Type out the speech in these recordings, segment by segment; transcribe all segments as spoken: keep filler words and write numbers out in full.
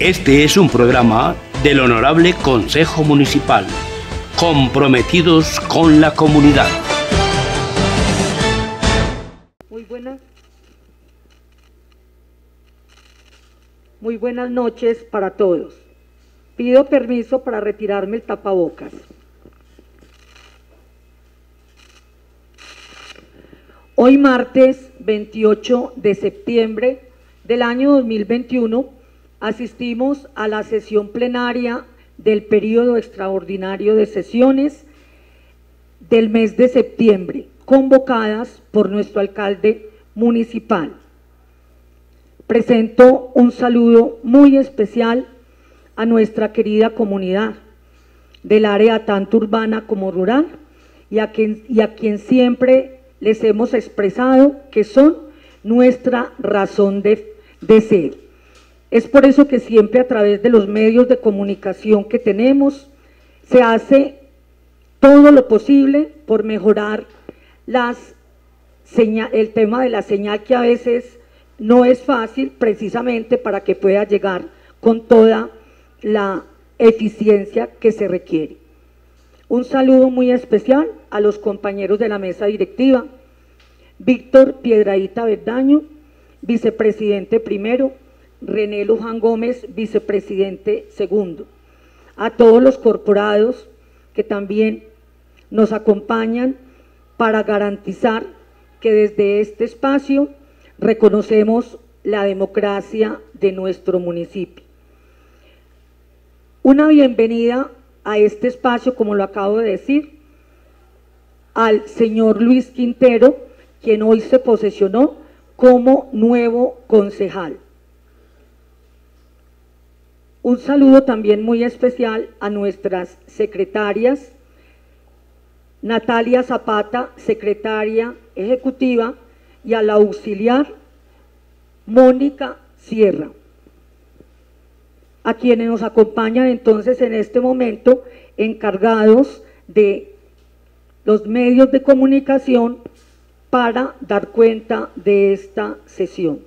Este es un programa del Honorable Consejo Municipal, comprometidos con la comunidad. Muy buenas. Muy buenas noches para todos. Pido permiso para retirarme el tapabocas. Hoy martes veintiocho de septiembre del año dos mil veintiuno asistimos a la sesión plenaria del periodo extraordinario de sesiones del mes de septiembre, convocadas por nuestro alcalde municipal. Presento un saludo muy especial a nuestra querida comunidad del área tanto urbana como rural y a quien, y a quien siempre les hemos expresado que son nuestra razón de, de ser. Es por eso que siempre a través de los medios de comunicación que tenemos se hace todo lo posible por mejorar las señal, el tema de la señal, que a veces no es fácil, precisamente para que pueda llegar con toda la eficiencia que se requiere. Un saludo muy especial a los compañeros de la mesa directiva: Víctor Piedradita Verdaño, vicepresidente primero; René Luján Gómez, vicepresidente segundo; a todos los corporados que también nos acompañan para garantizar que desde este espacio reconocemos la democracia de nuestro municipio. Una bienvenida a este espacio, como lo acabo de decir, al señor Luis Quintero, quien hoy se posesionó como nuevo concejal. Un saludo también muy especial a nuestras secretarias: Natalia Zapata, secretaria ejecutiva, y a la auxiliar Mónica Sierra, a quienes nos acompañan entonces en este momento, encargados de los medios de comunicación para dar cuenta de esta sesión.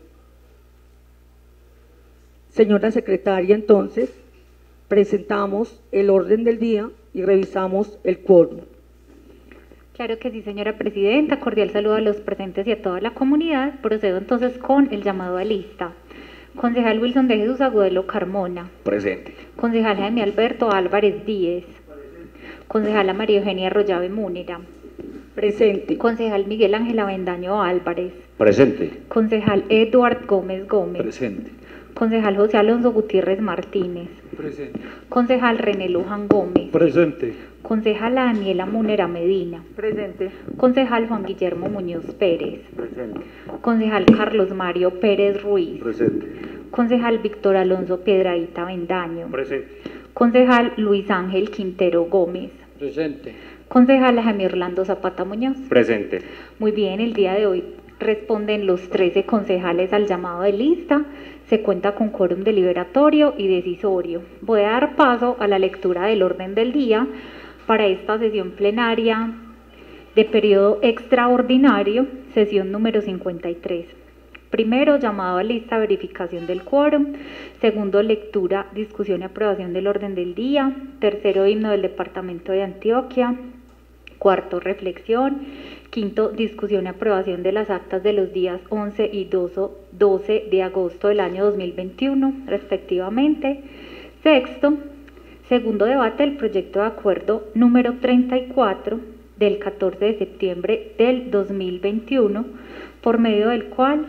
Señora secretaria, entonces presentamos el orden del día y revisamos el quórum. Claro que sí, señora presidenta. Cordial saludo a los presentes y a toda la comunidad. Procedo entonces con el llamado a lista. Concejal Wilson de Jesús Agudelo Carmona. Presente. Concejal Jaime Alberto Álvarez Díez. Concejala María Eugenia Arroyave Múnera. Presente. Concejal Miguel Ángel Avendaño Álvarez. Presente. Concejal Eduard Gómez Gómez. Presente. Concejal José Alonso Gutiérrez Martínez. Presente. Concejal René Luján Gómez. Presente. Concejala Daniela Múnera Medina. Presente. Concejal Juan Guillermo Muñoz Pérez. Presente. Concejal Carlos Mario Pérez Ruiz. Presente. Concejal Víctor Alonso Piedradita Vendaño. Presente. Concejal Luis Ángel Quintero Gómez. Presente. Concejal Jaime Orlando Zapata Muñoz. Presente. Muy bien, el día de hoy responden los trece concejales al llamado de lista. Se cuenta con quórum deliberatorio y decisorio. Voy a dar paso a la lectura del orden del día para esta sesión plenaria de periodo extraordinario, sesión número cincuenta y tres. Primero, llamado a lista, verificación del quórum. Segundo, lectura, discusión y aprobación del orden del día. Tercero, himno del departamento de Antioquia. Cuarto, reflexión. Quinto, discusión y aprobación de las actas de los días once y doce de agosto del año dos mil veintiuno, respectivamente. Sexto, segundo debate del proyecto de acuerdo número treinta y cuatro del catorce de septiembre del dos mil veintiuno, por medio del cual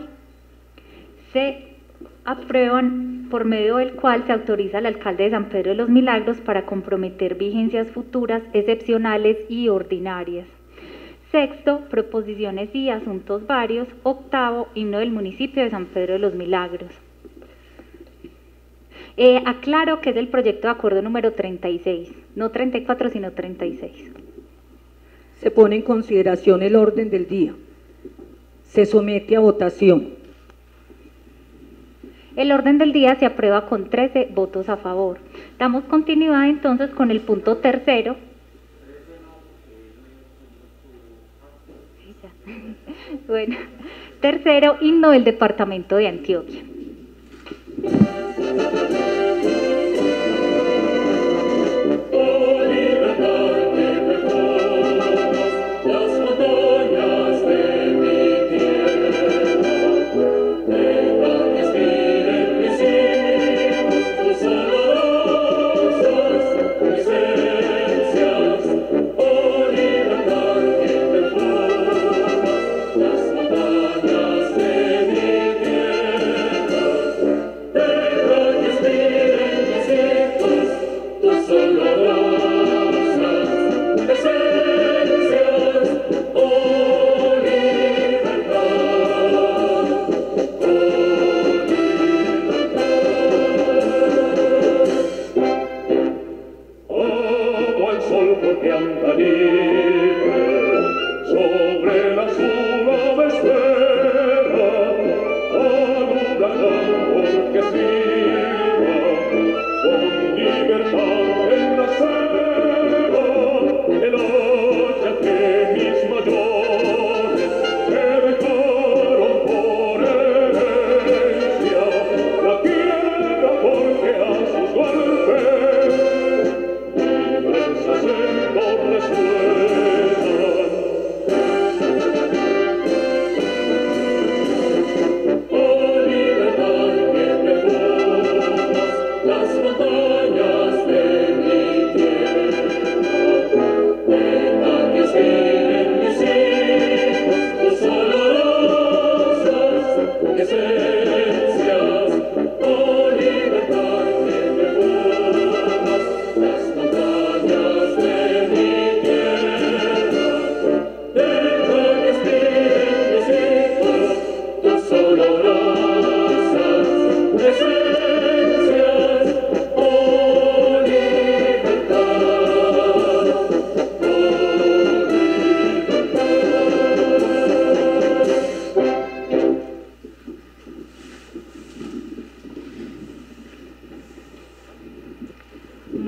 se aprueban, por medio del cual se autoriza al alcalde de San Pedro de los Milagros para comprometer vigencias futuras, excepcionales y ordinarias. Sexto, proposiciones y asuntos varios. Octavo, himno del municipio de San Pedro de los Milagros. Eh, aclaro que es el proyecto de acuerdo número treinta y seis, no treinta y cuatro, sino treinta y seis. Se pone en consideración el orden del día. Se somete a votación. El orden del día se aprueba con trece votos a favor. Damos continuidad entonces con el punto tercero. Bueno, tercero, himno del departamento de Antioquia.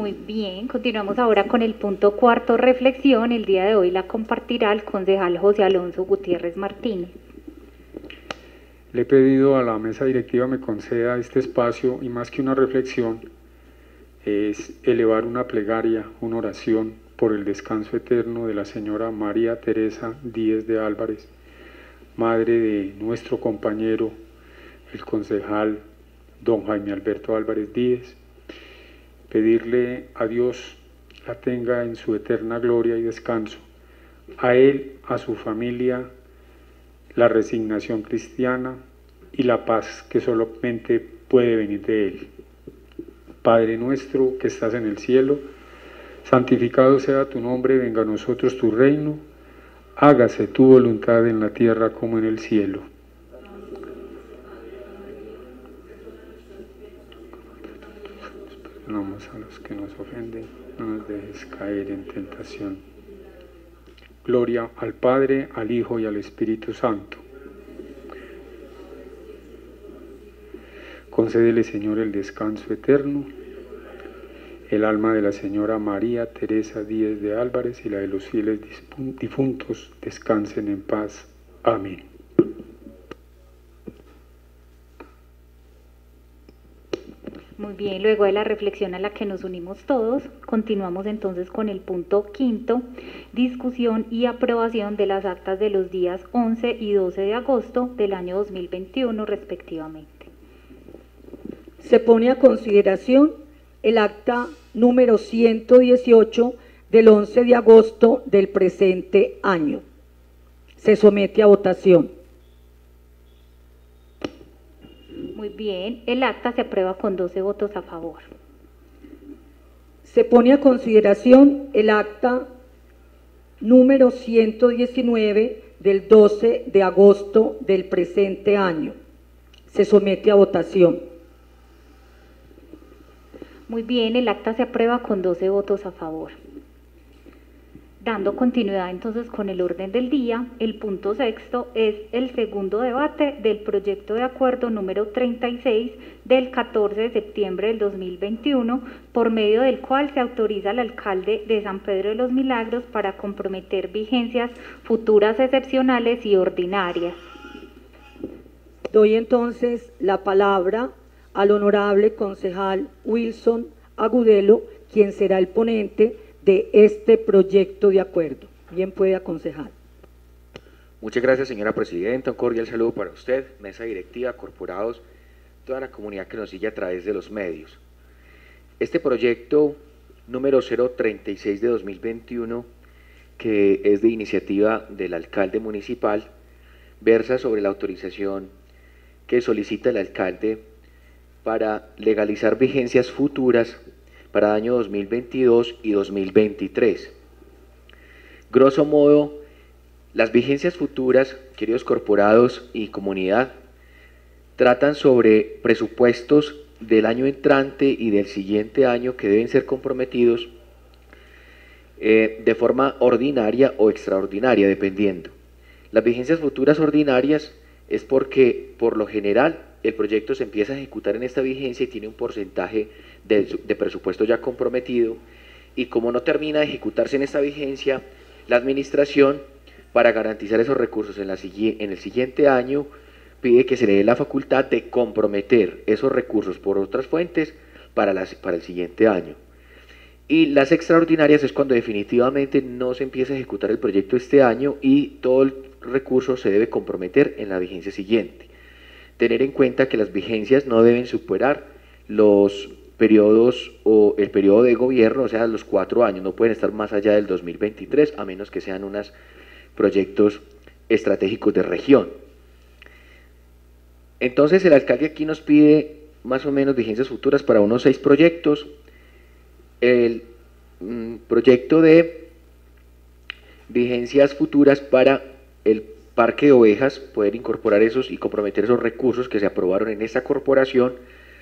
Muy bien, continuamos ahora con el punto cuarto, reflexión. El día de hoy la compartirá el concejal José Alonso Gutiérrez Martínez. Le he pedido a la mesa directiva me conceda este espacio y más que una reflexión es elevar una plegaria, una oración por el descanso eterno de la señora María Teresa Díez de Álvarez, madre de nuestro compañero, el concejal don Jaime Alberto Álvarez Díez. Pedirle a Dios la tenga en su eterna gloria y descanso, a él, a su familia, la resignación cristiana y la paz que solamente puede venir de él. Padre nuestro que estás en el cielo, santificado sea tu nombre, venga a nosotros tu reino, hágase tu voluntad en la tierra como en el cielo. Perdonamos a los que nos ofenden, no nos dejes caer en tentación. Gloria al Padre, al Hijo y al Espíritu Santo. Concédele, Señor, el descanso eterno, el alma de la señora María Teresa Díez de Álvarez y la de los fieles difuntos descansen en paz. Amén. Muy bien, luego de la reflexión a la que nos unimos todos, continuamos entonces con el punto quinto, discusión y aprobación de las actas de los días once y doce de agosto del año dos mil veintiuno respectivamente. Se pone a consideración el acta número ciento dieciocho del once de agosto del presente año. Se somete a votación. Muy bien, el acta se aprueba con doce votos a favor. Se pone a consideración el acta número ciento diecinueve del doce de agosto del presente año. Se somete a votación. Muy bien, el acta se aprueba con doce votos a favor. Dando continuidad entonces con el orden del día, el punto sexto es el segundo debate del proyecto de acuerdo número treinta y seis del catorce de septiembre del dos mil veintiuno, por medio del cual se autoriza al alcalde de San Pedro de los Milagros para comprometer vigencias futuras excepcionales y ordinarias. Doy entonces la palabra al honorable concejal Wilson Agudelo, quien será el ponente de este proyecto de acuerdo. Bien puede, aconsejar. Muchas gracias, señora presidenta. Un cordial saludo para usted, mesa directiva, corporados, toda la comunidad que nos sigue a través de los medios. Este proyecto número cero treinta y seis de dos mil veintiuno, que es de iniciativa del alcalde municipal, versa sobre la autorización que solicita el alcalde para legalizar vigencias futuras para el año dos mil veintidós y dos mil veintitrés. Grosso modo, las vigencias futuras, queridos corporados y comunidad, tratan sobre presupuestos del año entrante y del siguiente año que deben ser comprometidos eh, de forma ordinaria o extraordinaria, dependiendo. Las vigencias futuras ordinarias es porque, por lo general, el proyecto se empieza a ejecutar en esta vigencia y tiene un porcentaje de, de presupuesto ya comprometido, y como no termina de ejecutarse en esta vigencia, la administración, para garantizar esos recursos en, la, en el siguiente año, pide que se le dé la facultad de comprometer esos recursos por otras fuentes para, las, para el siguiente año. Y las extraordinarias es cuando definitivamente no se empieza a ejecutar el proyecto este año y todo el recurso se debe comprometer en la vigencia siguiente. Tener en cuenta que las vigencias no deben superar los periodos o el periodo de gobierno, o sea, los cuatro años, no pueden estar más allá del dos mil veintitrés, a menos que sean unos proyectos estratégicos de región. Entonces el alcalde aquí nos pide más o menos vigencias futuras para unos seis proyectos. El mm, proyecto de vigencias futuras para el Parque de Ovejas, poder incorporar esos y comprometer esos recursos que se aprobaron en esta corporación,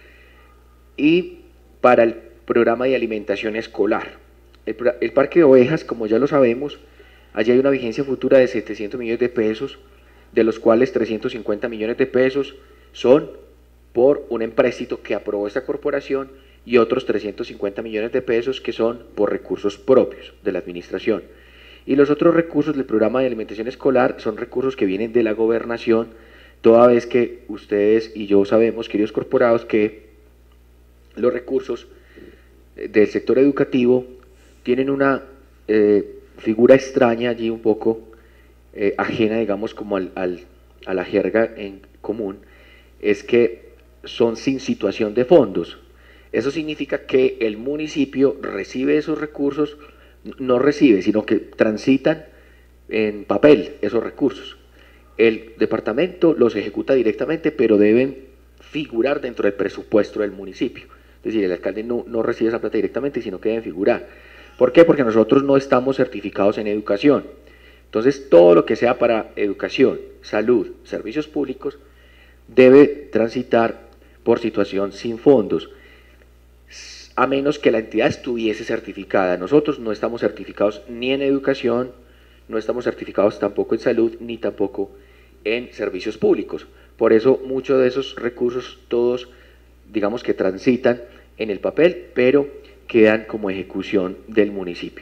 y para el programa de alimentación escolar. El, el Parque de Ovejas, como ya lo sabemos, allí hay una vigencia futura de setecientos millones de pesos, de los cuales trescientos cincuenta millones de pesos son por un empréstito que aprobó esta corporación y otros trescientos cincuenta millones de pesos que son por recursos propios de la administración. Y los otros recursos del programa de alimentación escolar son recursos que vienen de la gobernación, toda vez que ustedes y yo sabemos, queridos corporados, que los recursos del sector educativo tienen una eh, figura extraña allí, un poco eh, ajena, digamos, como al, al, a la jerga en común, es que son sin situación de fondos. Eso significa que el municipio recibe esos recursos, no recibe, sino que transitan en papel esos recursos. El departamento los ejecuta directamente, pero deben figurar dentro del presupuesto del municipio. Es decir, el alcalde no, no recibe esa plata directamente, sino que deben figurar. ¿Por qué? Porque nosotros no estamos certificados en educación. Entonces, todo lo que sea para educación, salud, servicios públicos, debe transitar por situación sin fondos, a menos que la entidad estuviese certificada. Nosotros no estamos certificados ni en educación, no estamos certificados tampoco en salud, ni tampoco en servicios públicos. Por eso muchos de esos recursos, todos, digamos que transitan en el papel, pero quedan como ejecución del municipio.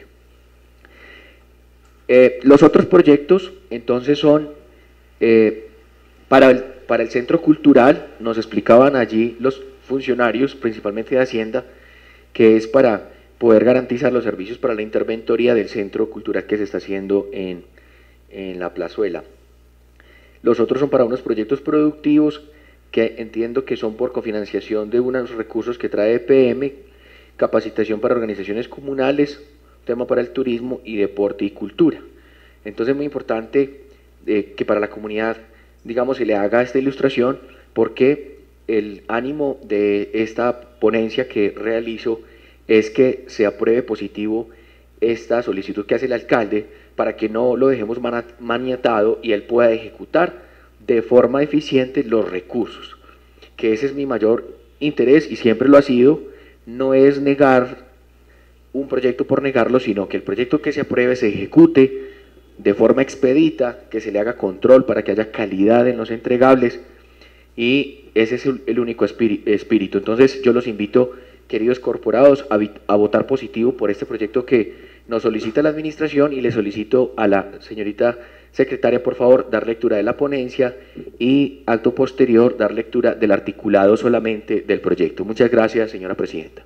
Eh, los otros proyectos, entonces, son eh, para, el, para el centro cultural. Nos explicaban allí los funcionarios, principalmente de Hacienda, que es para poder garantizar los servicios para la interventoría del centro cultural que se está haciendo en, en la plazuela. Los otros son para unos proyectos productivos que entiendo que son por cofinanciación de unos recursos que trae E P M, capacitación para organizaciones comunales, tema para el turismo y deporte y cultura. Entonces es muy importante eh, que para la comunidad, digamos, se le haga esta ilustración, porque el ánimo de esta ponencia que realizo es que se apruebe positivo esta solicitud que hace el alcalde, para que no lo dejemos maniatado y él pueda ejecutar de forma eficiente los recursos, que ese es mi mayor interés y siempre lo ha sido. No es negar un proyecto por negarlo, sino que el proyecto que se apruebe se ejecute de forma expedita, que se le haga control para que haya calidad en los entregables, y ese es el, el único espíritu. Entonces yo los invito, queridos corporados, a, a votar positivo por este proyecto que nos solicita la administración, y le solicito a la señorita secretaria, por favor, dar lectura de la ponencia y acto posterior dar lectura del articulado solamente del proyecto. Muchas gracias, señora presidenta.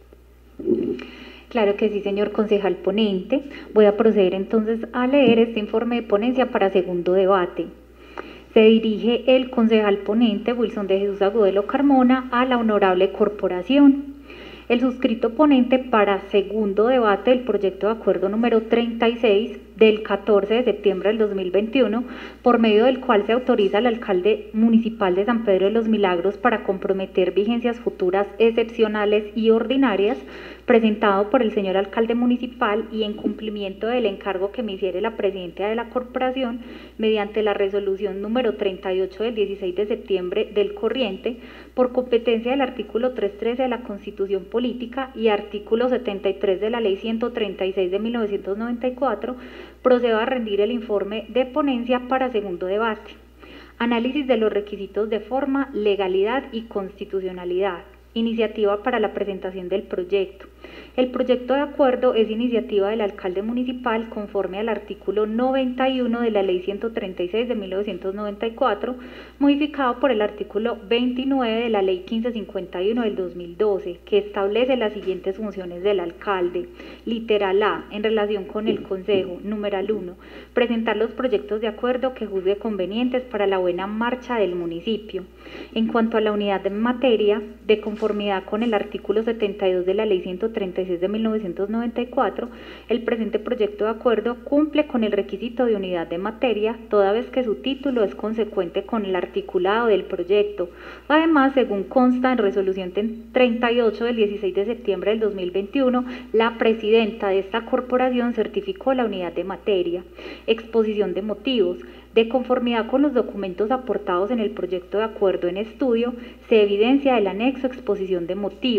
Claro que sí, señor concejal ponente. Voy a proceder entonces a leer este informe de ponencia para segundo debate. Se dirige el concejal ponente Wilson de Jesús Agudelo Carmona a la honorable corporación. El suscrito ponente para segundo debate del proyecto de acuerdo número treinta y seis del catorce de septiembre del dos mil veintiuno, por medio del cual se autoriza al alcalde municipal de San Pedro de los Milagros para comprometer vigencias futuras excepcionales y ordinarias, presentado por el señor alcalde municipal y en cumplimiento del encargo que me hiciere la presidenta de la corporación mediante la resolución número treinta y ocho del dieciséis de septiembre del corriente, por competencia del artículo trescientos trece de la Constitución Política y artículo setenta y tres de la Ley ciento treinta y seis de mil novecientos noventa y cuatro, procedo a rendir el informe de ponencia para segundo debate. Análisis de los requisitos de forma, legalidad y constitucionalidad. Iniciativa para la presentación del proyecto. El proyecto de acuerdo es iniciativa del alcalde municipal conforme al artículo noventa y uno de la Ley ciento treinta y seis de mil novecientos noventa y cuatro, modificado por el artículo veintinueve de la Ley quince cincuenta y uno del dos mil doce, que establece las siguientes funciones del alcalde. Literal A, en relación con el Consejo. Numeral uno, presentar los proyectos de acuerdo que juzgue convenientes para la buena marcha del municipio. En cuanto a la unidad de materia, de conformidad con el artículo setenta y dos de la Ley ciento treinta y seis de mil novecientos noventa y cuatro, el presente proyecto de acuerdo cumple con el requisito de unidad de materia, toda vez que su título es consecuente con el articulado del proyecto. Además, según consta en resolución treinta y ocho del dieciséis de septiembre del dos mil veintiuno, la presidenta de esta corporación certificó la unidad de materia. Exposición de motivos. De conformidad con los documentos aportados en el proyecto de acuerdo en estudio, se evidencia el anexo exposición de motivos.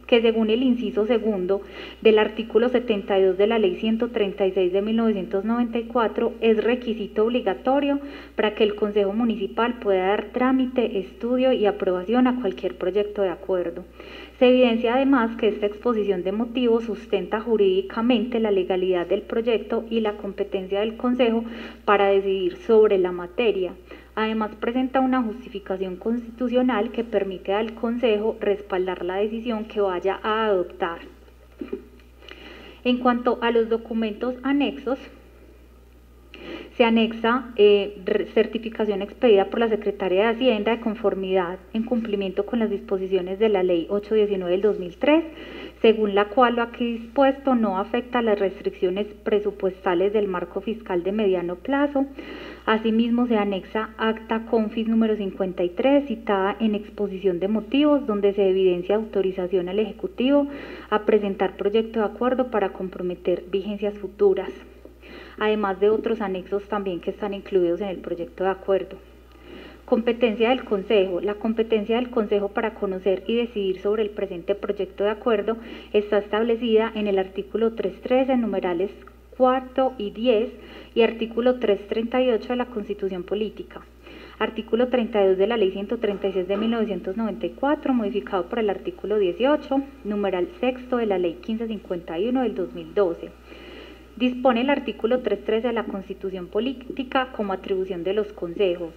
que según el inciso segundo del artículo setenta y dos de la Ley ciento treinta y seis de mil novecientos noventa y cuatro es requisito obligatorio para que el Consejo Municipal pueda dar trámite, estudio y aprobación a cualquier proyecto de acuerdo. Se evidencia además que esta exposición de motivos sustenta jurídicamente la legalidad del proyecto y la competencia del Consejo para decidir sobre la materia. Además, presenta una justificación constitucional que permite al Consejo respaldar la decisión que vaya a adoptar. En cuanto a los documentos anexos, se anexa eh, certificación expedida por la Secretaría de Hacienda de conformidad en cumplimiento con las disposiciones de la Ley ochocientos diecinueve del dos mil tres, según la cual lo aquí dispuesto no afecta a las restricciones presupuestales del marco fiscal de mediano plazo. Asimismo, se anexa acta confis número cincuenta y tres, citada en exposición de motivos, donde se evidencia autorización al Ejecutivo a presentar proyecto de acuerdo para comprometer vigencias futuras, además de otros anexos también que están incluidos en el proyecto de acuerdo. Competencia del Consejo. La competencia del Consejo para conocer y decidir sobre el presente proyecto de acuerdo está establecida en el artículo trescientos trece, numerales cuarto y diez, y artículo trescientos treinta y ocho de la Constitución Política. Artículo treinta y dos de la Ley ciento treinta y seis de mil novecientos noventa y cuatro, modificado por el artículo dieciocho, numeral sexto de la Ley quince cincuenta y uno del dos mil doce. Dispone el artículo trescientos trece de la Constitución Política como atribución de los consejos.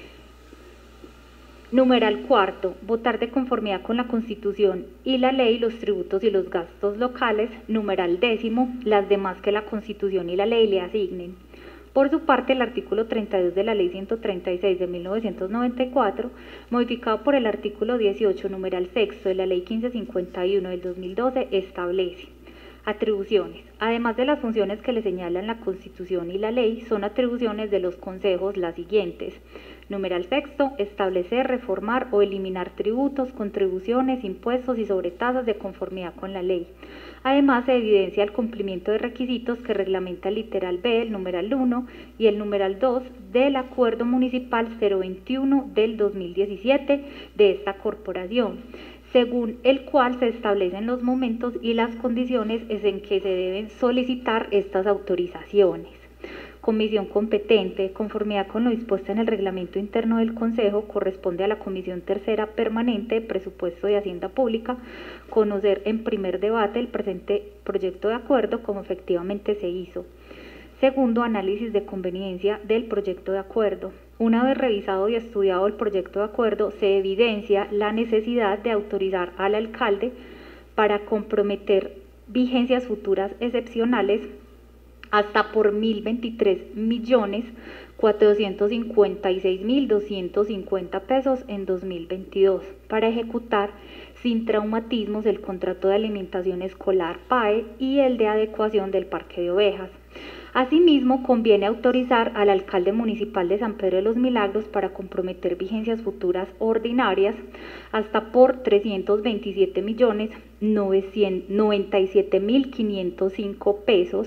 Numeral cuarto, votar de conformidad con la Constitución y la ley los tributos y los gastos locales. Numeral décimo, las demás que la Constitución y la ley le asignen. Por su parte, el artículo treinta y dos de la Ley ciento treinta y seis de mil novecientos noventa y cuatro, modificado por el artículo dieciocho, numeral sexto de la Ley quince cincuenta y uno del dos mil doce, establece atribuciones. Además de las funciones que le señalan la Constitución y la ley, son atribuciones de los consejos las siguientes. Numeral sexto, establecer, reformar o eliminar tributos, contribuciones, impuestos y sobretasas de conformidad con la ley. Además, se evidencia el cumplimiento de requisitos que reglamenta el literal B, el numeral uno y el numeral dos del Acuerdo Municipal cero veintiuno del dos mil diecisiete de esta corporación, según el cual se establecen los momentos y las condiciones en que se deben solicitar estas autorizaciones. Comisión competente, de conformidad con lo dispuesto en el reglamento interno del Consejo, corresponde a la Comisión Tercera Permanente de Presupuesto de Hacienda Pública conocer en primer debate el presente proyecto de acuerdo como efectivamente se hizo. Segundo, análisis de conveniencia del proyecto de acuerdo. Una vez revisado y estudiado el proyecto de acuerdo, se evidencia la necesidad de autorizar al alcalde para comprometer vigencias futuras excepcionales hasta por mil veintitrés millones cuatrocientos cincuenta y seis mil doscientos cincuenta pesos en dos mil veintidós para ejecutar sin traumatismos el contrato de alimentación escolar P A E y el de adecuación del parque de ovejas. Asimismo, conviene autorizar al alcalde municipal de San Pedro de los Milagros para comprometer vigencias futuras ordinarias hasta por trescientos veintisiete millones noventa y siete mil quinientos cinco pesos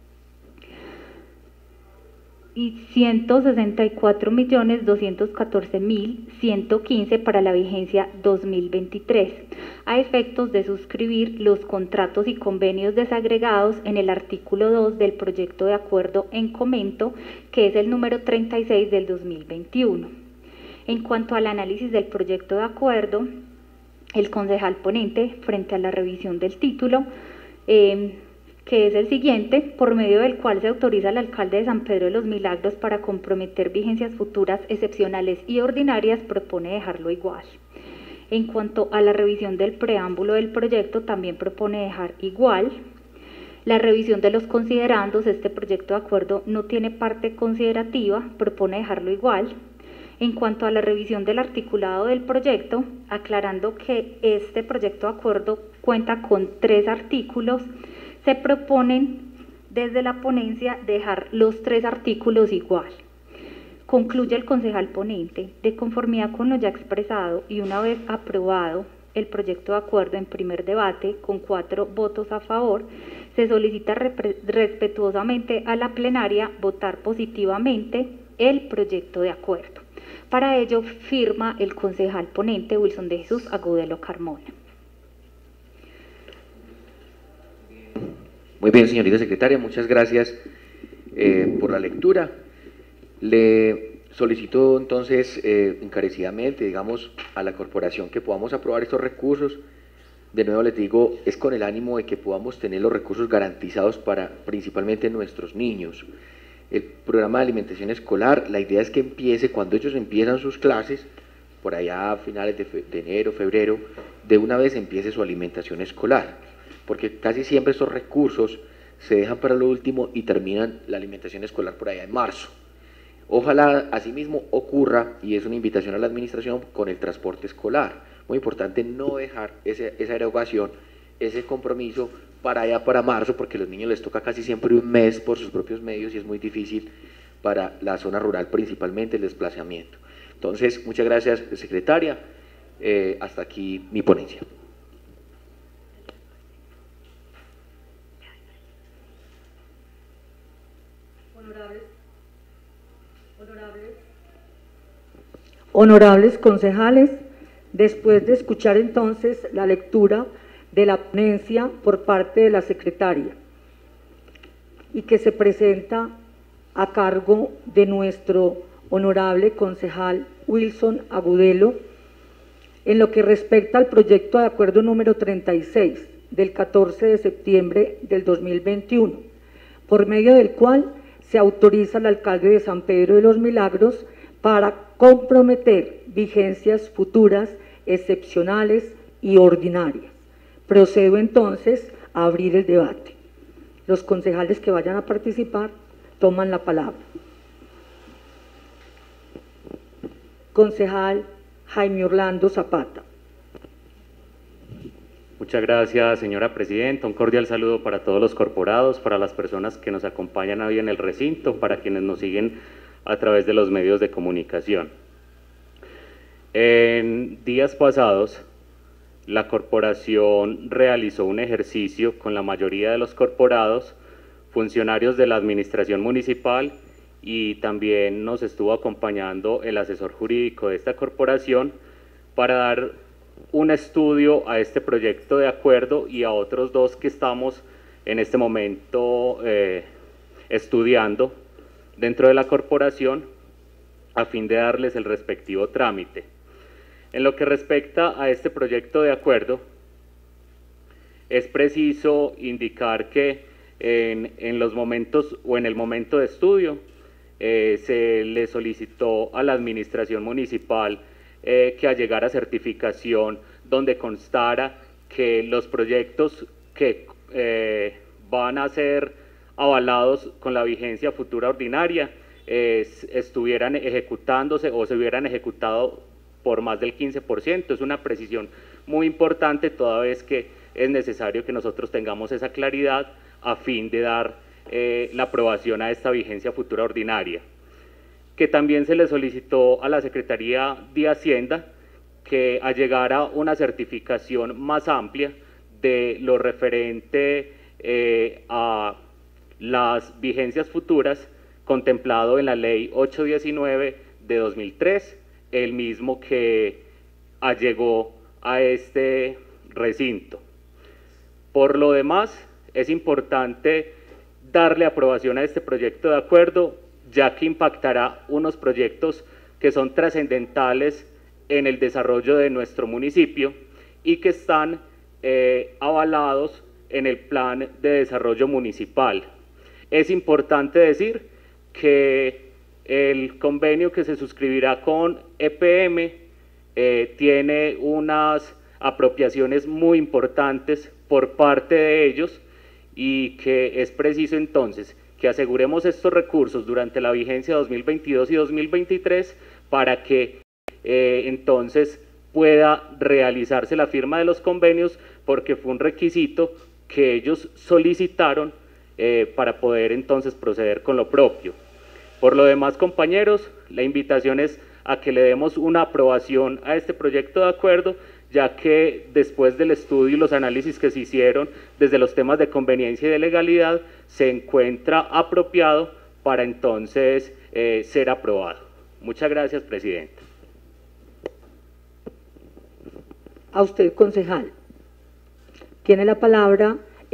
y ciento sesenta y cuatro millones doscientos catorce mil ciento quince para la vigencia dos mil veintitrés, a efectos de suscribir los contratos y convenios desagregados en el artículo dos del proyecto de acuerdo en comento, que es el número treinta y seis del dos mil veintiuno. En cuanto al análisis del proyecto de acuerdo, el concejal ponente, frente a la revisión del título, eh, que es el siguiente, por medio del cual se autoriza al alcalde de San Pedro de los Milagros para comprometer vigencias futuras excepcionales y ordinarias, propone dejarlo igual. En cuanto a la revisión del preámbulo del proyecto, también propone dejar igual. La revisión de los considerandos, este proyecto de acuerdo no tiene parte considerativa, propone dejarlo igual. En cuanto a la revisión del articulado del proyecto, aclarando que este proyecto de acuerdo cuenta con tres artículos, se proponen desde la ponencia dejar los tres artículos igual. Concluye el concejal ponente, de conformidad con lo ya expresado y una vez aprobado el proyecto de acuerdo en primer debate con cuatro votos a favor, se solicita respetuosamente a la plenaria votar positivamente el proyecto de acuerdo. Para ello firma el concejal ponente Wilson de Jesús Agudelo Carmona. Muy bien, señorita secretaria, muchas gracias eh, por la lectura. Le solicito entonces eh, encarecidamente, digamos, a la corporación que podamos aprobar estos recursos. De nuevo les digo, es con el ánimo de que podamos tener los recursos garantizados para principalmente nuestros niños. El programa de alimentación escolar, la idea es que empiece cuando ellos empiezan sus clases, por allá a finales de, fe, de enero, febrero, de una vez empiece su alimentación escolar, porque casi siempre estos recursos se dejan para lo último y terminan la alimentación escolar por allá en marzo. Ojalá asimismo ocurra, y es una invitación a la administración, con el transporte escolar. Muy importante no dejar ese, esa erogación, ese compromiso para allá para marzo, porque a los niños les toca casi siempre un mes por sus propios medios y es muy difícil para la zona rural principalmente el desplazamiento. Entonces, muchas gracias, secretaria. Eh, hasta aquí mi ponencia. Honorables, honorables, honorables concejales, después de escuchar entonces la lectura de la ponencia por parte de la secretaria y que se presenta a cargo de nuestro honorable concejal Wilson Agudelo, en lo que respecta al proyecto de acuerdo número treinta y seis del catorce de septiembre del dos mil veintiuno, por medio del cual se autoriza al alcalde de San Pedro de los Milagros para comprometer vigencias futuras, excepcionales y ordinarias. Procedo entonces a abrir el debate. Los concejales que vayan a participar toman la palabra. Concejal Jaime Orlando Zapata. Muchas gracias, señora presidenta. Un cordial saludo para todos los corporados, para las personas que nos acompañan hoy en el recinto, para quienes nos siguen a través de los medios de comunicación. En días pasados, la corporación realizó un ejercicio con la mayoría de los corporados, funcionarios de la administración municipal, y también nos estuvo acompañando el asesor jurídico de esta corporación para dar un estudio a este proyecto de acuerdo y a otros dos que estamos en este momento eh, estudiando dentro de la corporación a fin de darles el respectivo trámite. En lo que respecta a este proyecto de acuerdo, es preciso indicar que en, en los momentos o en el momento de estudio eh, se le solicitó a la administración municipal eh, que allegara certificación donde constara que los proyectos que eh, van a ser avalados con la vigencia futura ordinaria eh, estuvieran ejecutándose o se hubieran ejecutado por más del quince por ciento. Es una precisión muy importante toda vez que es necesario que nosotros tengamos esa claridad a fin de dar eh, la aprobación a esta vigencia futura ordinaria. Que también se le solicitó a la Secretaría de Hacienda que allegara una certificación más amplia de lo referente eh, a las vigencias futuras contemplado en la Ley ochocientos diecinueve de dos mil tres, el mismo que allegó a este recinto. Por lo demás, es importante darle aprobación a este proyecto de acuerdo, ya que impactará unos proyectos que son trascendentales en el desarrollo de nuestro municipio y que están eh, avalados en el Plan de Desarrollo Municipal. Es importante decir que el convenio que se suscribirá con E P M eh, tiene unas apropiaciones muy importantes por parte de ellos y que es preciso entonces que aseguremos estos recursos durante la vigencia dos mil veintidós y dos mil veintitrés para que eh, entonces pueda realizarse la firma de los convenios, porque fue un requisito que ellos solicitaron eh, para poder entonces proceder con lo propio. Por lo demás, compañeros, la invitación es a que le demos una aprobación a este proyecto de acuerdo, ya que después del estudio y los análisis que se hicieron desde los temas de conveniencia y de legalidad, se encuentra apropiado para entonces eh, ser aprobado. Muchas gracias, presidenta. A usted, concejal. Tiene la palabra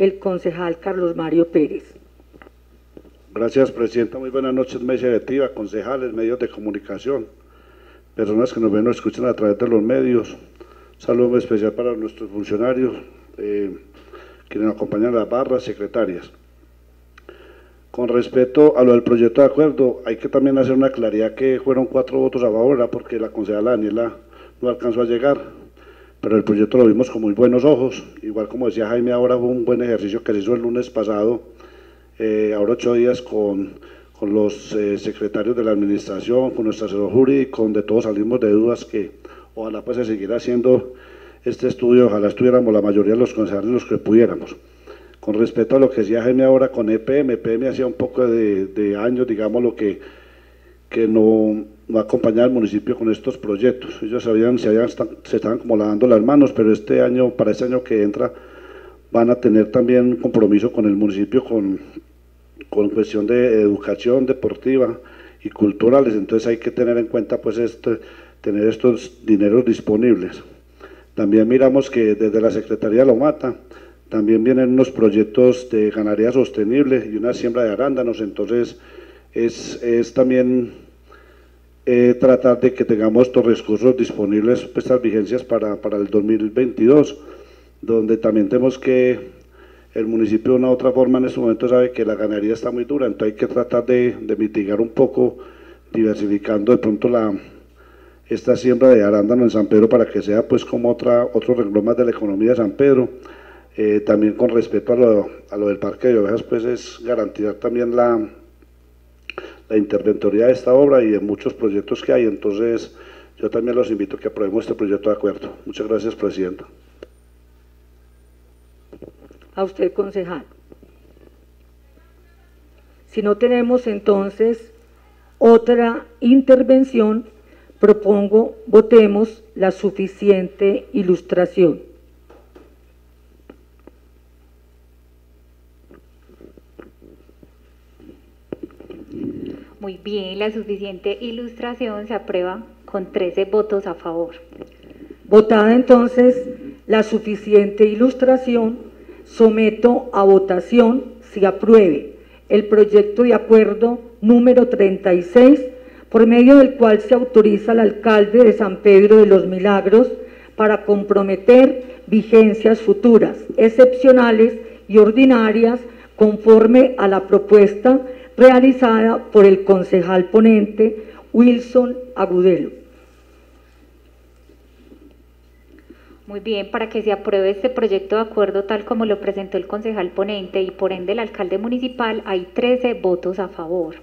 el concejal Carlos Mario Pérez. Gracias, Presidenta. Muy buenas noches, mesa directiva, concejales, medios de comunicación, personas que nos ven o escuchan a través de los medios. Saludo muy especial para nuestros funcionarios, eh, quienes nos acompañan en las barras, secretarias. Con respecto a lo del proyecto de acuerdo, hay que también hacer una claridad que fueron cuatro votos a favor, ¿verdad? Porque la concejala Daniela no alcanzó a llegar, pero el proyecto lo vimos con muy buenos ojos. Igual como decía Jaime, ahora fue un buen ejercicio que se hizo el lunes pasado, eh, ahora ocho días con, con los eh, secretarios de la administración, con nuestro asesor jurídico, donde todos salimos de dudas que ojalá pues se siguiera haciendo este estudio, ojalá estuviéramos la mayoría de los concejales los que pudiéramos. Con respecto a lo que decía Jaime ahora con E P M, E P M hacía un poco de, de años, digamos, lo que, que no, no acompañaba al municipio con estos proyectos. Ellos sabían, se, habían, se estaban como lavando las manos, pero este año, para este año que entra, van a tener también un compromiso con el municipio con, con cuestión de educación deportiva y culturales. Entonces hay que tener en cuenta pues este, tener estos dineros disponibles. También miramos que desde la Secretaría de Lomata también vienen unos proyectos de ganadería sostenible y una siembra de arándanos, entonces es, es también eh, tratar de que tengamos estos recursos disponibles, pues, estas vigencias para, para el dos mil veintidós, donde también tenemos que el municipio de una u otra forma en este momento sabe que la ganadería está muy dura, entonces hay que tratar de, de mitigar un poco, diversificando de pronto la, esta siembra de arándano en San Pedro para que sea pues como otra, otro renglón más de la economía de San Pedro. Eh, también con respecto a lo, a lo del parque de ovejas, pues es garantizar también la, la interventoría de esta obra y de muchos proyectos que hay. Entonces yo también los invito a que aprobemos este proyecto de acuerdo. Muchas gracias, Presidenta. A usted, concejal. Si no tenemos entonces otra intervención, propongo votemos la suficiente ilustración. Muy bien, la suficiente ilustración se aprueba con trece votos a favor. Votada entonces la suficiente ilustración, someto a votación si apruebe el proyecto de acuerdo número treinta y seis, por medio del cual se autoriza al alcalde de San Pedro de los Milagros para comprometer vigencias futuras, excepcionales y ordinarias conforme a la propuesta realizada por el concejal ponente Wilson Agudelo. Muy bien, para que se apruebe este proyecto de acuerdo tal como lo presentó el concejal ponente y por ende el alcalde municipal, hay trece votos a favor.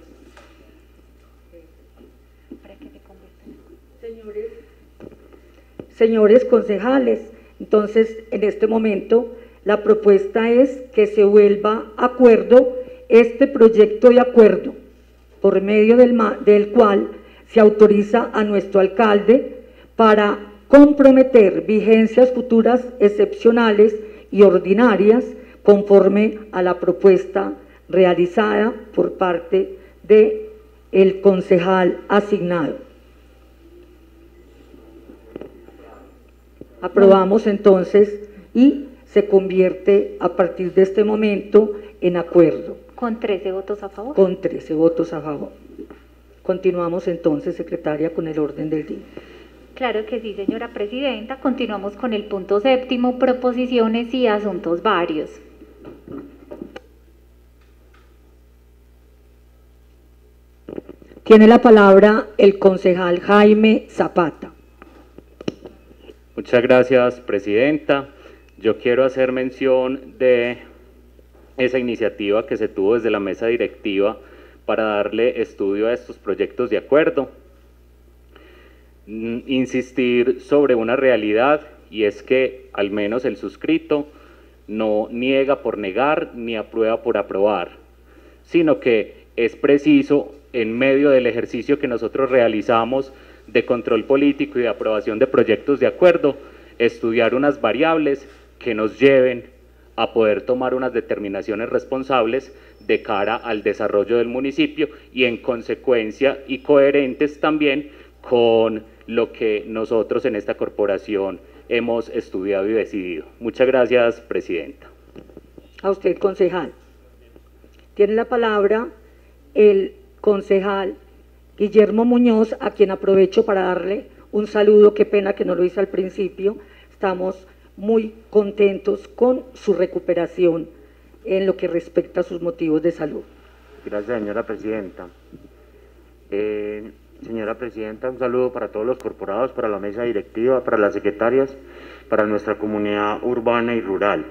Señores, señores concejales, entonces en este momento la propuesta es que se vuelva a acuerdo este proyecto de acuerdo, por medio del, del cual se autoriza a nuestro alcalde para comprometer vigencias futuras excepcionales y ordinarias conforme a la propuesta realizada por parte del concejal asignado. Aprobamos entonces y se convierte a partir de este momento en acuerdo. Con trece votos a favor. Con trece votos a favor. Continuamos entonces, secretaria, con el orden del día. Claro que sí, señora presidenta. Continuamos con el punto séptimo, proposiciones y asuntos varios. Tiene la palabra el concejal Jaime Zapata. Muchas gracias, presidenta. Yo quiero hacer mención de esa iniciativa que se tuvo desde la mesa directiva para darle estudio a estos proyectos de acuerdo. Insistir sobre una realidad, y es que al menos el suscrito no niega por negar ni aprueba por aprobar, sino que es preciso, en medio del ejercicio que nosotros realizamos de control político y de aprobación de proyectos de acuerdo, estudiar unas variables que nos lleven a poder tomar unas determinaciones responsables de cara al desarrollo del municipio y en consecuencia y coherentes también con lo que nosotros en esta corporación hemos estudiado y decidido. Muchas gracias, presidenta. A usted, concejal. Tiene la palabra el concejal Guillermo Muñoz, a quien aprovecho para darle un saludo. Qué pena que no lo hice al principio. Estamos muy contentos con su recuperación en lo que respecta a sus motivos de salud. Gracias, señora presidenta. Eh, señora presidenta, un saludo para todos los corporados, para la mesa directiva, para las secretarias, para nuestra comunidad urbana y rural.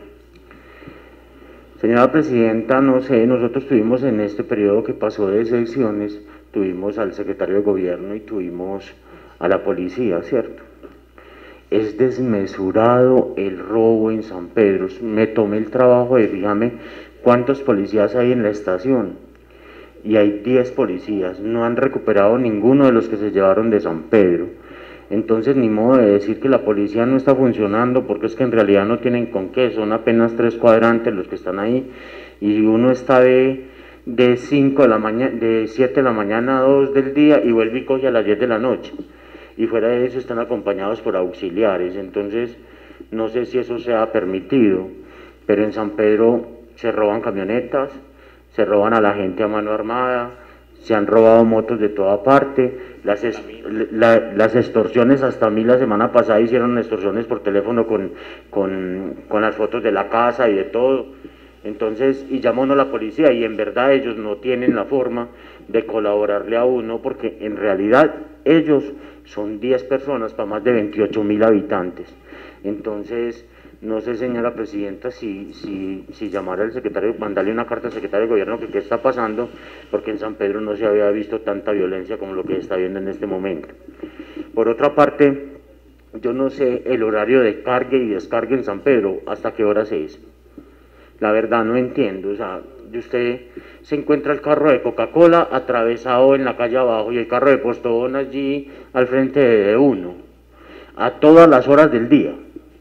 Señora presidenta, no sé, nosotros tuvimos en este periodo que pasó de sesiones, tuvimos al secretario de gobierno y tuvimos a la policía, ¿cierto? Es desmesurado el robo en San Pedro. Me tomé el trabajo de fijarme cuántos policías hay en la estación y hay diez policías, no han recuperado ninguno de los que se llevaron de San Pedro. Entonces, ni modo de decir que la policía no está funcionando, porque es que en realidad no tienen con qué, son apenas tres cuadrantes los que están ahí, y uno está de, de cinco de la mañana, de siete de la mañana a dos del día, y vuelve y coge a las diez de la noche, y fuera de eso están acompañados por auxiliares. Entonces, no sé si eso sea permitido, pero en San Pedro se roban camionetas, se roban a la gente a mano armada, se han robado motos de toda parte, las, es, la, las extorsiones, hasta a mí la semana pasada hicieron extorsiones por teléfono con, con, con las fotos de la casa y de todo. Entonces, y llamó a la policía, y en verdad ellos no tienen la forma de colaborarle a uno, porque en realidad ellos son diez personas para más de veintiocho mil habitantes. Entonces, no sé, señora presidenta, si, si, si llamar al secretario, mandarle una carta al secretario de gobierno que qué está pasando, porque en San Pedro no se había visto tanta violencia como lo que se está viendo en este momento. Por otra parte, yo no sé el horario de cargue y descargue en San Pedro, hasta qué horas es. La verdad no entiendo. O sea, usted se encuentra el carro de Coca-Cola atravesado en la calle abajo y el carro de Postobón allí al frente de uno, a todas las horas del día.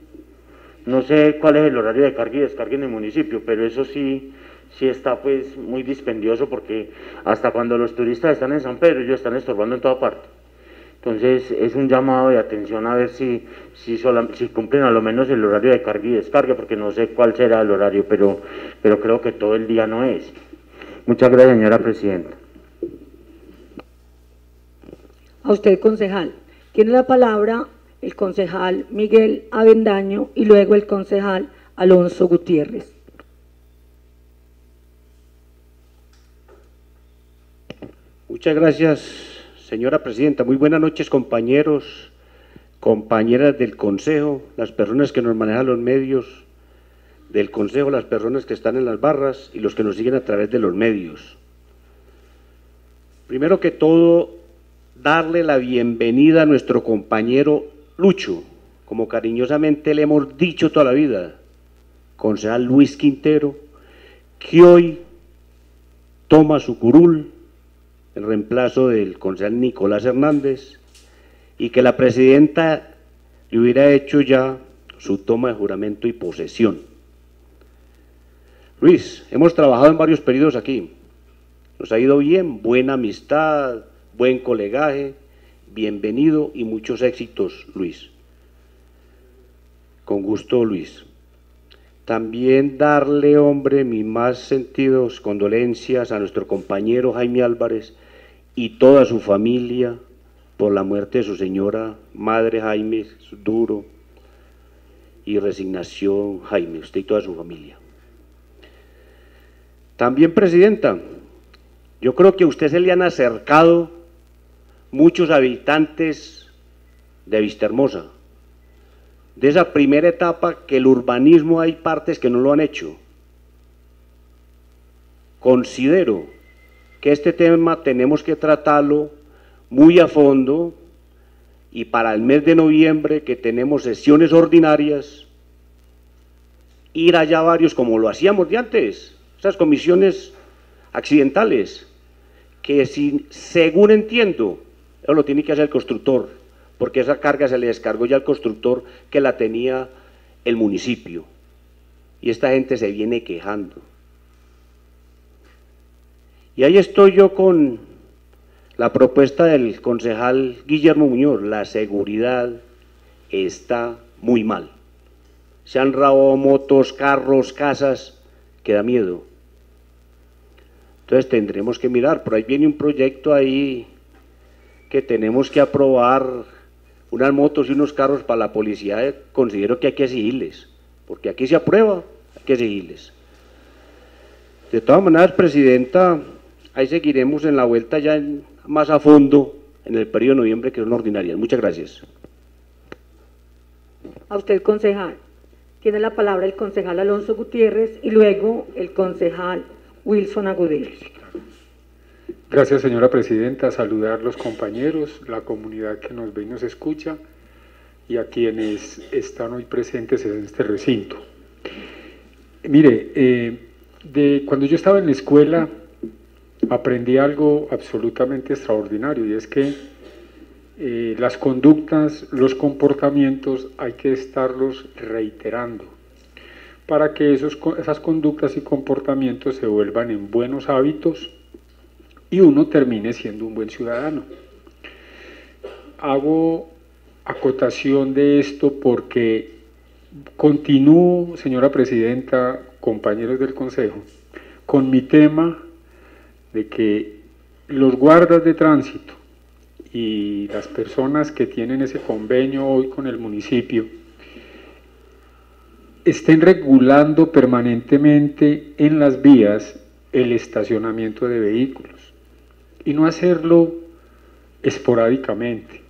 No sé cuál es el horario de carga y descarga en el municipio, pero eso sí, sí está pues muy dispendioso, porque hasta cuando los turistas están en San Pedro, ellos están estorbando en toda parte. Entonces es un llamado de atención a ver si, si, sola, si cumplen a lo menos el horario de carga y descarga, porque no sé cuál será el horario, pero, pero creo que todo el día no es. Muchas gracias, señora presidenta. A usted, concejal. Tiene la palabra el concejal Miguel Avendaño y luego el concejal Alonso Gutiérrez. Muchas gracias, señora presidenta. Muy buenas noches, compañeros, compañeras del Consejo, las personas que nos manejan los medios del Consejo, las personas que están en las barras y los que nos siguen a través de los medios. Primero que todo, darle la bienvenida a nuestro compañero Lucho, como cariñosamente le hemos dicho toda la vida, concejal Luis Quintero, que hoy toma su curul en reemplazo del concejal Nicolás Hernández, y que la presidenta le hubiera hecho ya su toma de juramento y posesión. Luis, hemos trabajado en varios periodos aquí, nos ha ido bien, buena amistad, buen colegaje, bienvenido y muchos éxitos, Luis. Con gusto, Luis. También darle, hombre, mis más sentidos condolencias a nuestro compañero Jaime Álvarez y toda su familia por la muerte de su señora madre. Jaime, duro, y resignación, Jaime, usted y toda su familia. También, presidenta, yo creo que a usted se le han acercado muchos habitantes de Vistahermosa, de esa primera etapa que el urbanismo hay partes que no lo han hecho. Considero que este tema tenemos que tratarlo muy a fondo, y para el mes de noviembre, que tenemos sesiones ordinarias, ir allá varios como lo hacíamos de antes, esas comisiones accidentales, que si, según entiendo, eso lo tiene que hacer el constructor, porque esa carga se le descargó ya al constructor que la tenía el municipio, y esta gente se viene quejando. Y ahí estoy yo con la propuesta del concejal Guillermo Muñoz. La seguridad está muy mal. Se han robado motos, carros, casas, que da miedo. Entonces tendremos que mirar, por ahí viene un proyecto ahí que tenemos que aprobar, unas motos y unos carros para la policía. Considero que hay que exigirles, porque aquí se aprueba, hay que exigirles. De todas maneras, Presidenta, ahí seguiremos en la vuelta ya en, más a fondo en el periodo de noviembre, que son ordinarias. Muchas gracias. A usted, concejal. Tiene la palabra el concejal Alonso Gutiérrez y luego el concejal Wilson Agudelo. Gracias, señora presidenta. Saludar a los compañeros, la comunidad que nos ve y nos escucha y a quienes están hoy presentes en este recinto. Mire, eh, de, cuando yo estaba en la escuela aprendí algo absolutamente extraordinario, y es que eh, las conductas, los comportamientos hay que estarlos reiterando para que esos, esas conductas y comportamientos se vuelvan en buenos hábitos y uno termine siendo un buen ciudadano. Hago acotación de esto porque continúo, señora presidenta, compañeros del Consejo, con mi tema de que los guardas de tránsito y las personas que tienen ese convenio hoy con el municipio estén regulando permanentemente en las vías el estacionamiento de vehículos y no hacerlo esporádicamente.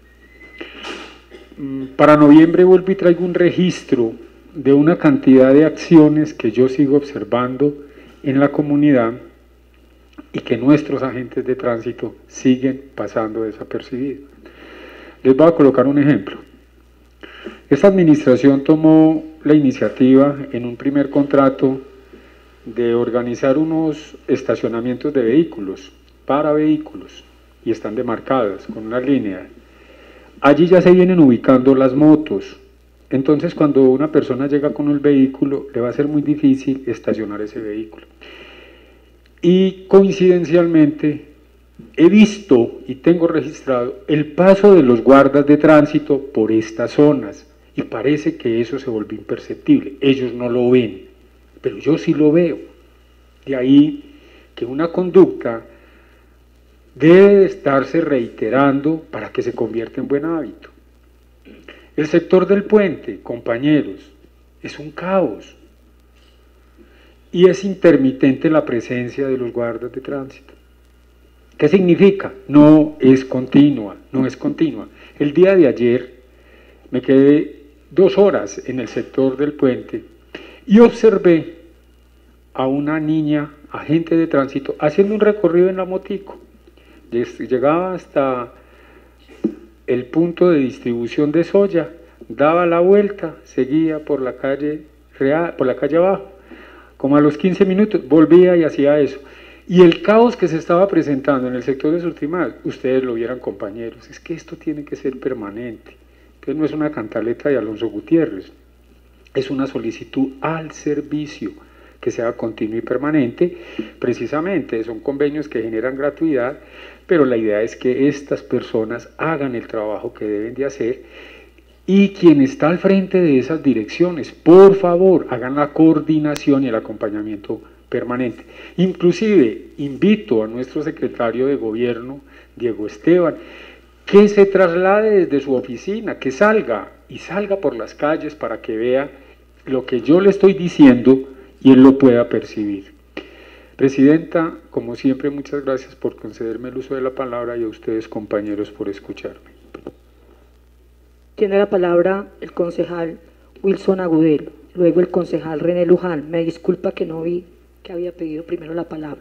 Para noviembre vuelvo y traigo un registro de una cantidad de acciones que yo sigo observando en la comunidad y que nuestros agentes de tránsito siguen pasando desapercibidos. Les voy a colocar un ejemplo. Esta administración tomó la iniciativa en un primer contrato de organizar unos estacionamientos de vehículos, para vehículos, y están demarcadas con una línea. Allí ya se vienen ubicando las motos, entonces cuando una persona llega con el vehículo le va a ser muy difícil estacionar ese vehículo. Y coincidencialmente he visto y tengo registrado el paso de los guardas de tránsito por estas zonas y parece que eso se volvió imperceptible. Ellos no lo ven, pero yo sí lo veo. De ahí que una conducta debe estarse reiterando para que se convierta en buen hábito. El sector del puente, compañeros, es un caos y es intermitente la presencia de los guardas de tránsito. ¿Qué significa? No es continua, no es continua. El día de ayer me quedé dos horas en el sector del puente y observé a una niña, agente de tránsito, haciendo un recorrido en la motico. Llegaba hasta el punto de distribución de soya, daba la vuelta, seguía por la calle real, por la calle abajo, como a los quince minutos volvía y hacía eso. Y el caos que se estaba presentando en el sector de Surtimal, ustedes lo vieran, compañeros, es que esto tiene que ser permanente. Entonces no es una cantaleta de Alonso Gutiérrez, es una solicitud al servicio que sea continuo y permanente. Precisamente son convenios que generan gratuidad, pero la idea es que estas personas hagan el trabajo que deben de hacer y quien está al frente de esas direcciones, por favor, hagan la coordinación y el acompañamiento permanente. Inclusive invito a nuestro secretario de gobierno, Diego Esteban, que se traslade desde su oficina, que salga y salga por las calles para que vea lo que yo le estoy diciendo y él lo pueda percibir. Presidenta, como siempre, muchas gracias por concederme el uso de la palabra y a ustedes, compañeros, por escucharme. Tiene la palabra el concejal Wilson Agudelo, luego el concejal René Luján. Me disculpa que no vi que había pedido primero la palabra.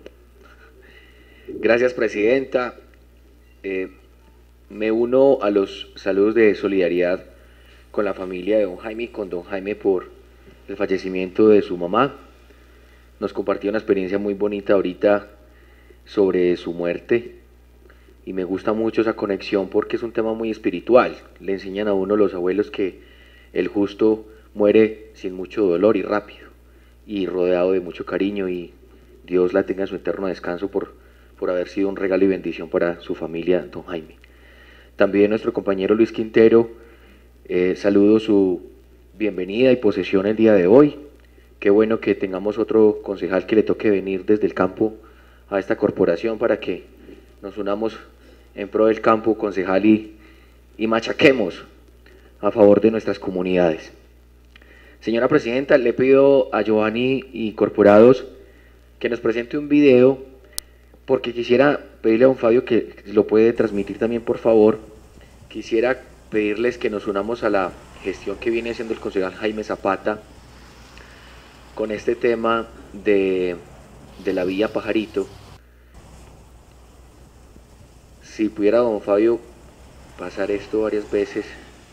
Gracias, presidenta. Eh, me uno a los saludos de solidaridad con la familia de don Jaime y con don Jaime por el fallecimiento de su mamá. Nos compartió una experiencia muy bonita ahorita sobre su muerte y me gusta mucho esa conexión porque es un tema muy espiritual. Le enseñan a uno los abuelos que el justo muere sin mucho dolor y rápido y rodeado de mucho cariño, y Dios la tenga en su eterno descanso por, por haber sido un regalo y bendición para su familia, don Jaime. También nuestro compañero Luis Quintero, eh, saludo su bienvenida y posesión el día de hoy. qué bueno que tengamos otro concejal que le toque venir desde el campo a esta corporación para que nos unamos en pro del campo, concejal, y, y machaquemos a favor de nuestras comunidades. Señora Presidenta, le pido a Giovanni y Corporados que nos presente un video, porque quisiera pedirle a don Fabio que lo puede transmitir también, por favor. Quisiera pedirles que nos unamos a la gestión que viene haciendo el concejal Jaime Zapata con este tema de, de la vía Pajarito. Si pudiera don Fabio pasar esto varias veces.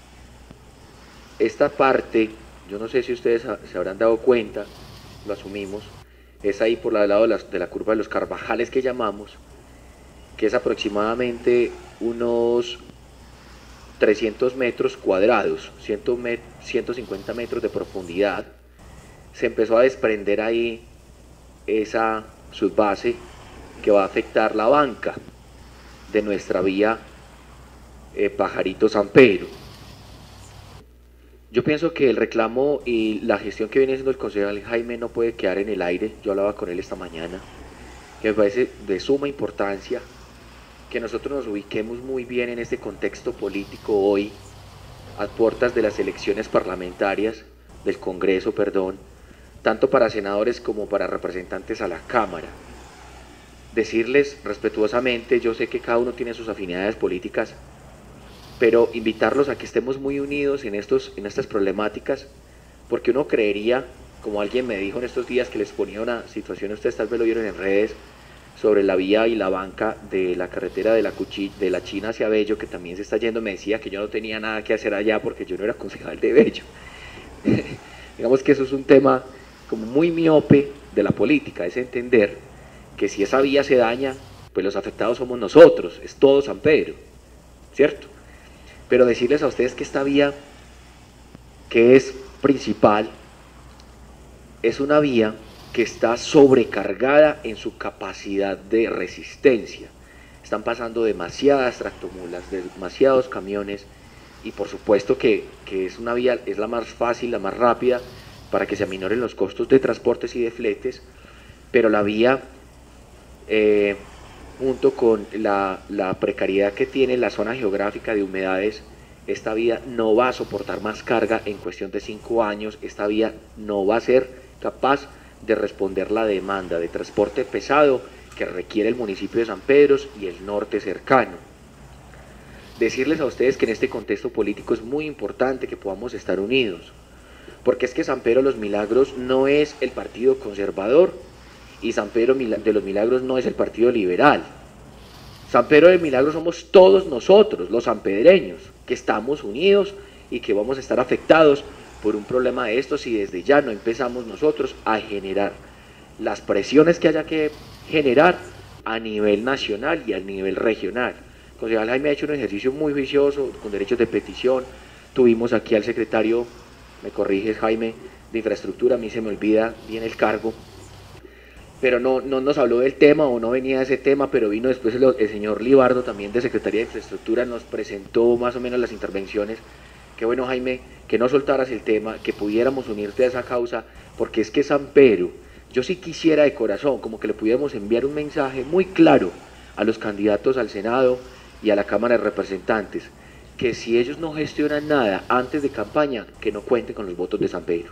Esta parte, yo no sé si ustedes se habrán dado cuenta, lo asumimos, es ahí por el lado de la, de la curva de los Carvajales que llamamos, que es aproximadamente unos trescientos metros cuadrados, ciento cincuenta metros de profundidad. Se empezó a desprender ahí esa subbase que va a afectar la banca de nuestra vía eh, Pajarito San Pedro. Yo pienso que el reclamo y la gestión que viene haciendo el concejal Jaime no puede quedar en el aire. Yo hablaba con él esta mañana, que me parece de suma importancia que nosotros nos ubiquemos muy bien en este contexto político hoy, a puertas de las elecciones parlamentarias, del Congreso, perdón, tanto para senadores como para representantes a la Cámara. Decirles respetuosamente, yo sé que cada uno tiene sus afinidades políticas, pero invitarlos a que estemos muy unidos en, estos, en estas problemáticas, porque uno creería, como alguien me dijo en estos días que les ponía una situación, ustedes tal vez lo vieron en redes, sobre la vía y la banca de la carretera de la, Cuchilla, de la China hacia Bello, que también se está yendo. Me decía que yo no tenía nada que hacer allá porque yo no era concejal de Bello. Digamos que eso es un tema como muy miope de la política, es entender que si esa vía se daña, pues los afectados somos nosotros, es todo San Pedro, ¿cierto? Pero decirles a ustedes que esta vía, que es principal, es una vía que está sobrecargada en su capacidad de resistencia. Están pasando demasiadas tractomulas, demasiados camiones, y por supuesto que, que es una vía, es la más fácil, la más rápida, para que se aminoren los costos de transportes y de fletes, pero la vía, eh, junto con la, la precariedad que tiene la zona geográfica de humedades, esta vía no va a soportar más carga en cuestión de cinco años, esta vía no va a ser capaz de responder la demanda de transporte pesado que requiere el municipio de San Pedro y el norte cercano. Decirles a ustedes que en este contexto político es muy importante que podamos estar unidos, porque es que San Pedro de los Milagros no es el partido conservador y San Pedro de los Milagros no es el partido liberal. San Pedro de Milagros somos todos nosotros, los sanpedreños, que estamos unidos y que vamos a estar afectados por un problema de estos si desde ya no empezamos nosotros a generar las presiones que haya que generar a nivel nacional y a nivel regional. El concejal Jaime ha hecho un ejercicio muy juicioso con derechos de petición. Tuvimos aquí al secretario, me corriges Jaime, de infraestructura, a mí se me olvida bien el cargo, pero no, no nos habló del tema o no venía de ese tema, pero vino después el, el señor Libardo también de Secretaría de Infraestructura, nos presentó más o menos las intervenciones. Qué bueno, Jaime, que no soltaras el tema, que pudiéramos unirte a esa causa, porque es que San Pedro, yo sí quisiera de corazón, como que le pudiéramos enviar un mensaje muy claro a los candidatos al Senado y a la Cámara de Representantes, que si ellos no gestionan nada antes de campaña, que no cuenten con los votos de San Pedro.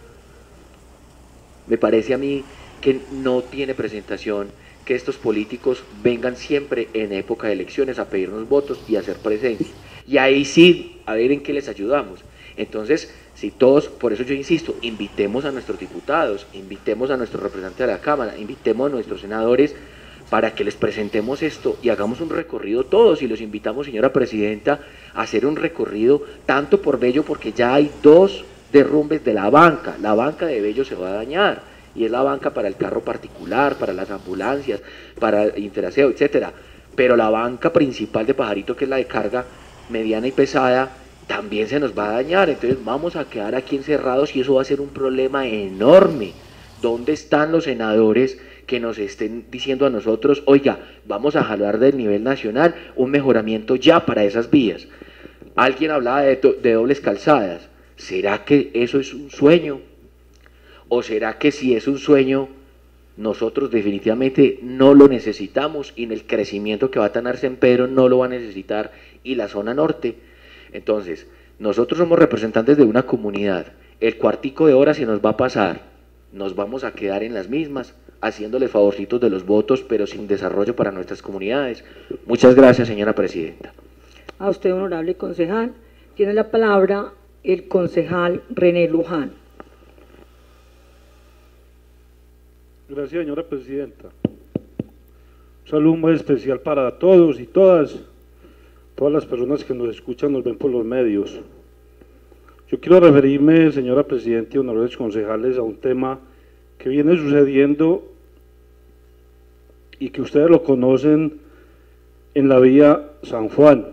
Me parece a mí que no tiene presentación que estos políticos vengan siempre en época de elecciones a pedirnos votos y a hacer presencia. Y ahí sí, a ver en qué les ayudamos. Entonces, si todos, por eso yo insisto, invitemos a nuestros diputados, invitemos a nuestros representantes de la Cámara, invitemos a nuestros senadores para que les presentemos esto y hagamos un recorrido todos, y los invitamos, señora Presidenta, a hacer un recorrido tanto por Bello, porque ya hay dos derrumbes de la banca, la banca de Bello se va a dañar, y es la banca para el carro particular, para las ambulancias, para Interaseo, etcétera, pero la banca principal de Pajarito, que es la de carga mediana y pesada, también se nos va a dañar. Entonces vamos a quedar aquí encerrados y eso va a ser un problema enorme. ¿Dónde están los senadores que nos estén diciendo a nosotros, oiga, vamos a jalar del nivel nacional un mejoramiento ya para esas vías? Alguien hablaba de, de dobles calzadas. ¿Será que eso es un sueño? ¿O será que si es un sueño, nosotros definitivamente no lo necesitamos y en el crecimiento que va a tener San Pedro no lo va a necesitar y la zona norte? Entonces, nosotros somos representantes de una comunidad, el cuartico de hora se nos va a pasar, nos vamos a quedar en las mismas, haciéndole favorcitos de los votos, pero sin desarrollo para nuestras comunidades. Muchas gracias, señora presidenta. A usted, honorable concejal. Tiene la palabra el concejal René Luján. Gracias, señora presidenta. Un saludo muy especial para todos y todas, todas las personas que nos escuchan, nos ven por los medios. Yo quiero referirme, señora presidenta y honorables concejales, a un tema que viene sucediendo y que ustedes lo conocen en la vía San Juan.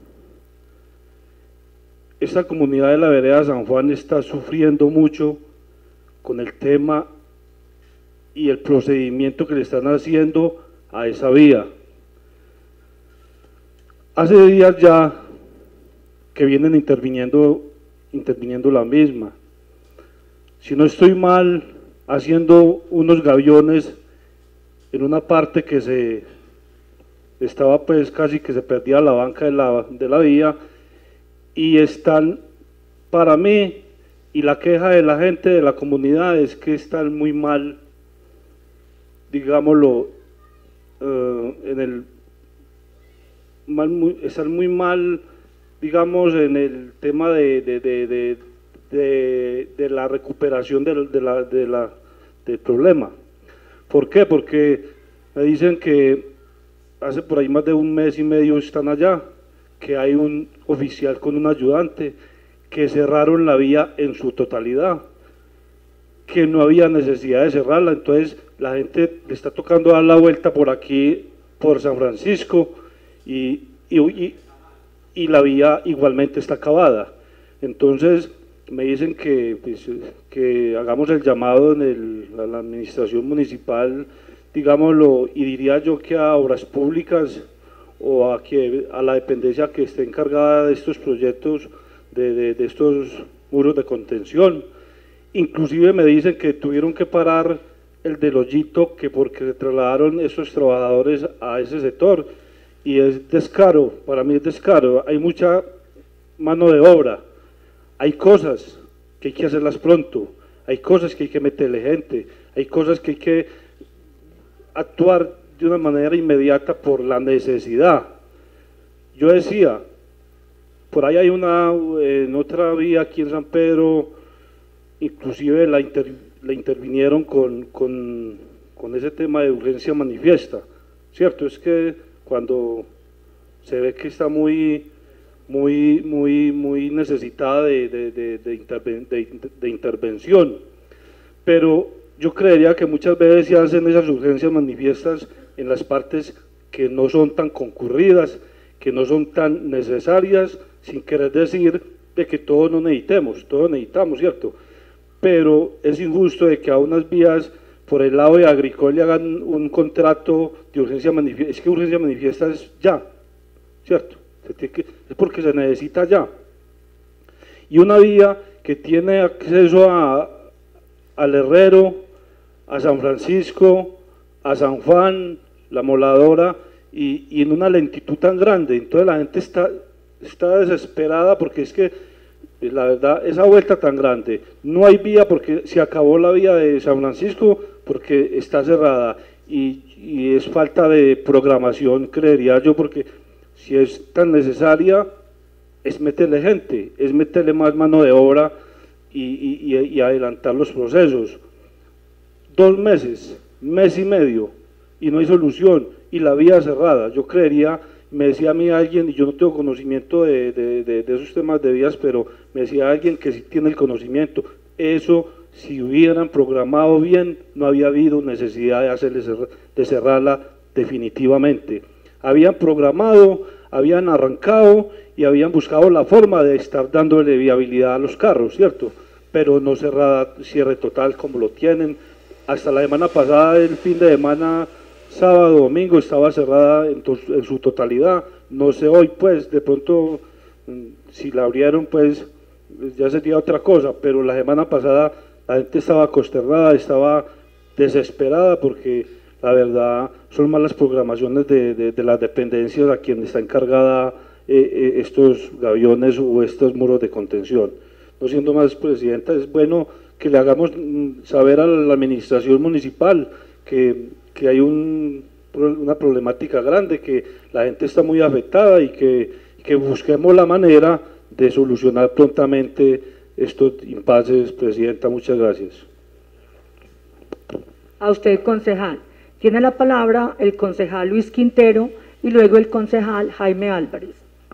Esta comunidad de la vereda San Juan está sufriendo mucho con el tema y el procedimiento que le están haciendo a esa vía. Hace días ya que vienen interviniendo, interviniendo la misma. Si no estoy mal, haciendo unos gaviones en una parte que se estaba pues casi que se perdía la banca de la, de la vía, y están, para mí, y la queja de la gente de la comunidad es que están muy mal, digámoslo, uh, en el mal, muy, están muy mal, digamos, en el tema de, de, de, de, de, de la recuperación de, de la, de la, del problema. ¿Por qué? Porque me dicen que hace por ahí más de un mes y medio están allá, que hay un oficial con un ayudante, que cerraron la vía en su totalidad, que no había necesidad de cerrarla. Entonces la gente le está tocando dar la vuelta por aquí, por San Francisco, y, y, y, y la vía igualmente está acabada. Entonces me dicen que, pues, que hagamos el llamado en el, a la administración municipal, digámoslo, y diría yo que a Obras Públicas o a, que, a la dependencia que esté encargada de estos proyectos, de, de, de estos muros de contención. Inclusive me dicen que tuvieron que parar el del hoyito, que porque se trasladaron esos trabajadores a ese sector, y es descaro, para mí es descaro. Hay mucha mano de obra, hay cosas que hay que hacerlas pronto, hay cosas que hay que meterle gente, hay cosas que hay que actuar de una manera inmediata por la necesidad. Yo decía, por ahí hay una, en otra vía aquí en San Pedro, inclusive la, inter, la intervinieron con, con, con ese tema de urgencia manifiesta, ¿cierto? Es que cuando se ve que está muy, muy, muy, muy necesitada de, de, de, de, interven, de, de intervención, pero yo creería que muchas veces se hacen esas urgencias manifiestas en las partes que no son tan concurridas, que no son tan necesarias, sin querer decir de que todos no necesitemos, todos necesitamos, ¿cierto? Pero es injusto de que a unas vías por el lado de Agricol le hagan un contrato de urgencia manifiesta. Es que urgencia manifiesta es ya, ¿cierto? Es porque se necesita ya. Y una vía que tiene acceso a, al Herrero, a San Francisco, a San Juan, la Moladora, y, y en una lentitud tan grande. Entonces la gente está, está desesperada porque es que, la verdad, esa vuelta tan grande, no hay vía porque se acabó la vía de San Francisco porque está cerrada, y, y es falta de programación, creería yo, porque si es tan necesaria, es meterle gente, es meterle más mano de obra y, y, y adelantar los procesos. Dos meses, mes y medio, y no hay solución, y la vía cerrada. Yo creería, me decía a mí alguien, y yo no tengo conocimiento de, de, de, de esos temas de vías, pero me decía alguien que sí tiene el conocimiento, eso, si hubieran programado bien, no había habido necesidad de, hacerle cerrar, de cerrarla definitivamente. Habían programado, habían arrancado y habían buscado la forma de estar dándole viabilidad a los carros, ¿cierto? Pero no cerrada, cierre total como lo tienen. Hasta la semana pasada, el fin de semana, sábado, domingo, estaba cerrada en, to en su totalidad. No sé hoy, pues, de pronto, si la abrieron, pues, ya sería otra cosa, pero la semana pasada La gente estaba consternada, estaba desesperada porque la verdad son malas programaciones de, de, de las dependencias a quien está encargada eh, eh, estos gaviones o estos muros de contención. No siendo más, presidenta, es bueno que le hagamos saber a la administración municipal que, que hay un, una problemática grande, que la gente está muy afectada y que, que busquemos la manera de solucionar prontamente estos impases, presidenta. Muchas gracias. A usted, concejal. Tiene la palabra el concejal Luis Quintero y luego el concejal Jaime Álvarez.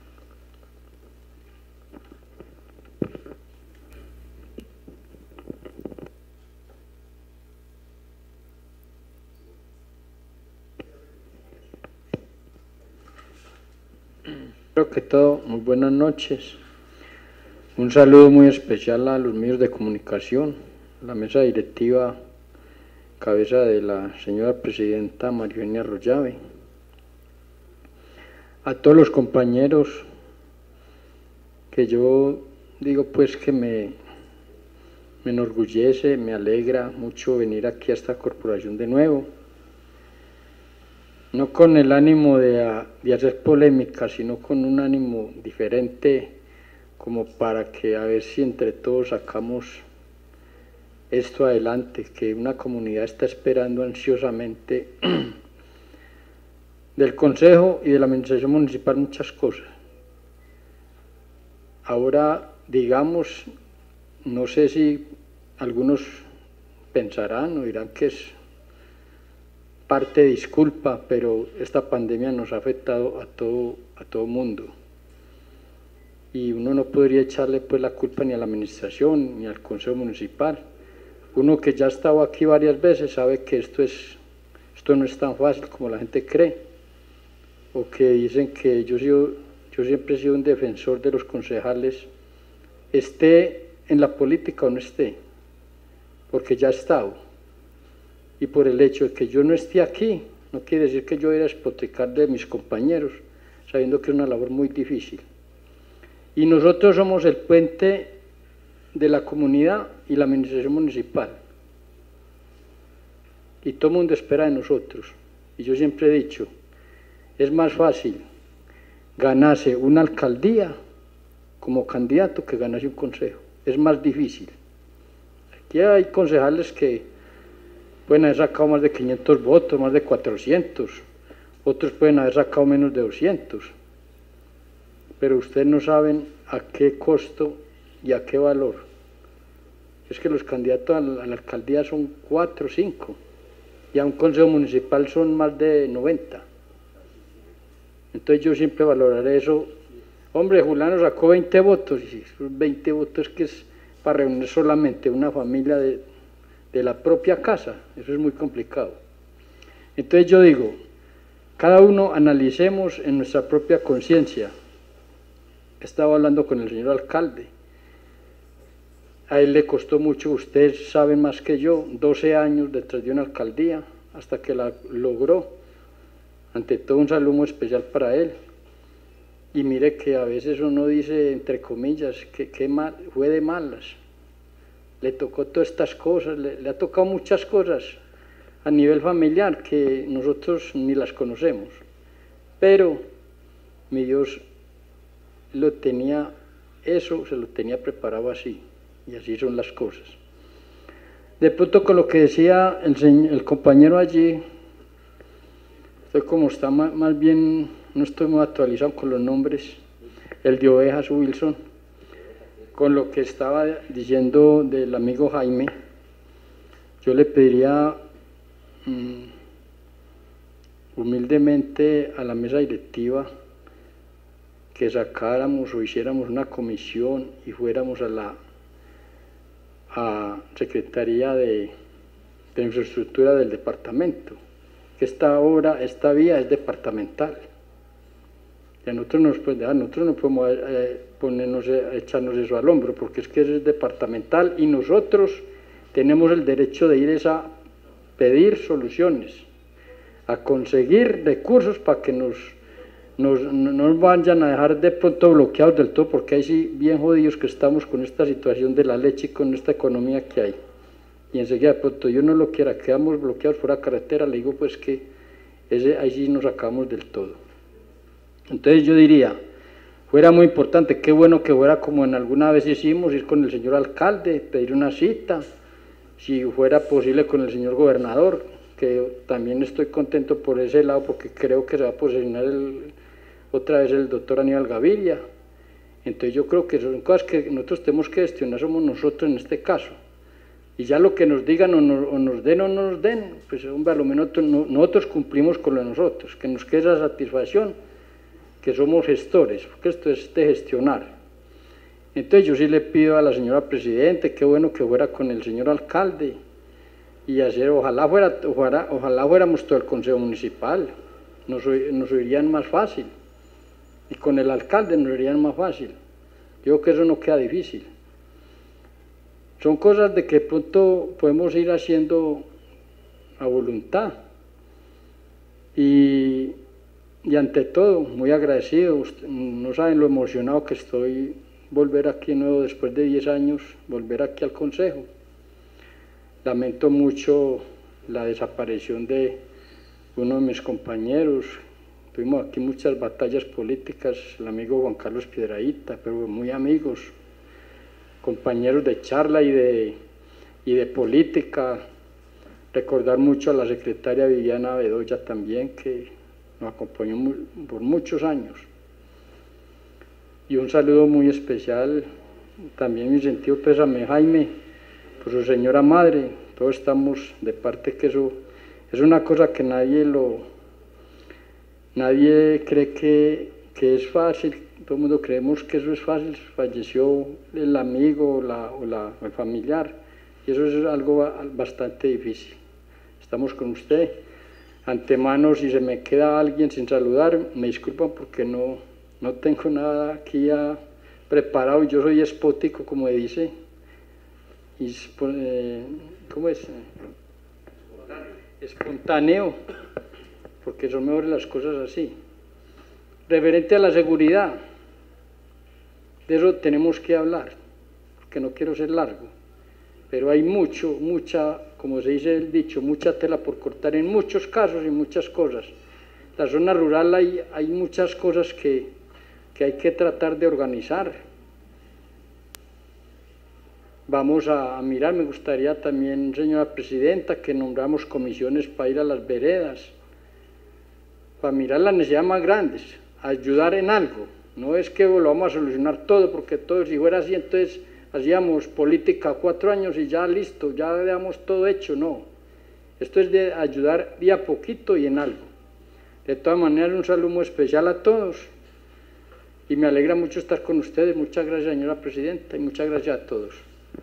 Creo que todo, muy buenas noches. Un saludo muy especial a los medios de comunicación, la mesa directiva, cabeza de la señora presidenta María Eugenia Arroyave, a todos los compañeros, que yo digo pues que me, me enorgullece, me alegra mucho venir aquí a esta corporación de nuevo, no con el ánimo de, de hacer polémica, sino con un ánimo diferente, como para que a ver si entre todos sacamos esto adelante, que una comunidad está esperando ansiosamente del Consejo y de la Administración Municipal muchas cosas. Ahora, digamos, no sé si algunos pensarán o dirán que es parte de disculpa, pero esta pandemia nos ha afectado a todo, a todo mundo. Y uno no podría echarle pues la culpa ni a la administración ni al Consejo Municipal. Uno que ya ha estado aquí varias veces sabe que esto, es, esto no es tan fácil como la gente cree, o que dicen que yo, yo, yo siempre he sido un defensor de los concejales, esté en la política o no esté, porque ya he estado. Y por el hecho de que yo no esté aquí, no quiere decir que yo voy a despotricar de mis compañeros, sabiendo que es una labor muy difícil. Y nosotros somos el puente de la comunidad y la administración municipal. Y todo el mundo espera de nosotros. Y yo siempre he dicho, es más fácil ganarse una alcaldía como candidato que ganarse un consejo. Es más difícil. Aquí hay concejales que pueden haber sacado más de quinientos votos, más de cuatrocientos. Otros pueden haber sacado menos de doscientos. Pero ustedes no saben a qué costo y a qué valor. Es que los candidatos a la, a la alcaldía son cuatro o cinco, y a un consejo municipal son más de noventa. Entonces yo siempre valoraré eso. Hombre, Juliano sacó veinte votos, y veinte votos que es para reunir solamente una familia de, de la propia casa, eso es muy complicado. Entonces yo digo, cada uno analicemos en nuestra propia conciencia. Estaba hablando con el señor alcalde, a él le costó mucho, ustedes saben más que yo, doce años detrás de una alcaldía, hasta que la logró. Ante todo, un saludo muy especial para él. Y mire que a veces uno dice, entre comillas, que, que mal, fue de malas, le tocó todas estas cosas, le, le ha tocado muchas cosas a nivel familiar que nosotros ni las conocemos, pero mi Dios lo tenía, eso se lo tenía preparado así, y así son las cosas. De pronto, con lo que decía el, señor, el compañero allí, estoy como está más, más bien, no estoy muy actualizado con los nombres, el de Ovejas Wilson, con lo que estaba diciendo del amigo Jaime, yo le pediría um, humildemente a la mesa directiva que sacáramos o hiciéramos una comisión y fuéramos a la a Secretaría de, de Infraestructura del departamento, que esta obra, esta vía es departamental. Y a nosotros, nos, pues, a nosotros no podemos eh, ponernos, eh, echarnos eso al hombro, porque es que eso es departamental y nosotros tenemos el derecho de ir a pedir soluciones, a conseguir recursos para que nos Nos, no nos vayan a dejar de pronto bloqueados del todo, porque hay sí bien jodidos que estamos con esta situación de la leche y con esta economía que hay. y enseguida de pronto yo no lo quiera, quedamos bloqueados por la carretera, le digo pues que ese, ahí sí nos sacamos del todo. Entonces yo diría, fuera muy importante, qué bueno que fuera como en alguna vez hicimos, ir con el señor alcalde, pedir una cita, si fuera posible con el señor gobernador, que también estoy contento por ese lado porque creo que se va a posicionar el, otra vez el doctor Aníbal Gaviria. Entonces yo creo que son cosas que nosotros tenemos que gestionar, somos nosotros en este caso. Y ya lo que nos digan o nos, o nos den o no nos den, pues hombre, a lo menos nosotros, nosotros cumplimos con lo de nosotros, que nos quede esa satisfacción, que somos gestores, porque esto es de gestionar. Entonces yo sí le pido a la señora Presidenta, qué bueno que fuera con el señor alcalde, y hacer, ojalá, fuera, ojalá, ojalá fuéramos todo el Consejo Municipal, nos, nos oirían más fácil, y con el alcalde nos oirían más fácil. Yo creo que eso no queda difícil. Son cosas de que pronto podemos ir haciendo a voluntad. Y, y ante todo, muy agradecido, usted, no saben lo emocionado que estoy volver aquí nuevo después de diez años, volver aquí al Consejo. Lamento mucho la desaparición de uno de mis compañeros. Tuvimos aquí muchas batallas políticas, el amigo Juan Carlos Piedrahíta, pero muy amigos, compañeros de charla y de, y de política. Recordar mucho a la secretaria Viviana Bedoya también, que nos acompañó muy, por muchos años. Y un saludo muy especial, también mi sentido pésame, Jaime, por su señora madre. Todos estamos de parte que eso es una cosa que nadie lo, nadie cree que, que es fácil. Todo el mundo creemos que eso es fácil. Falleció el amigo la, o la, el familiar, y eso es algo bastante difícil. Estamos con usted. Antemano, si se me queda alguien sin saludar, me disculpan porque no, no tengo nada aquí ya preparado. Yo soy espótico, como dice. Y, eh, ¿cómo es? Espontáneo, porque son mejores las cosas así. Referente a la seguridad, de eso tenemos que hablar, porque no quiero ser largo, pero hay mucho, mucha, como se dice el dicho, mucha tela por cortar en muchos casos y muchas cosas. La zona rural hay, hay muchas cosas que, que hay que tratar de organizar. Vamos a, a mirar, me gustaría también, señora Presidenta, que nombramos comisiones para ir a las veredas, para mirar las necesidades más grandes, ayudar en algo. No es que lo vamos a solucionar todo, porque todo, si fuera así, entonces hacíamos política cuatro años y ya listo, ya dejamos todo hecho. No, esto es de ayudar día a poquito y en algo. De todas maneras, un saludo muy especial a todos y me alegra mucho estar con ustedes. Muchas gracias, señora Presidenta, y muchas gracias a todos.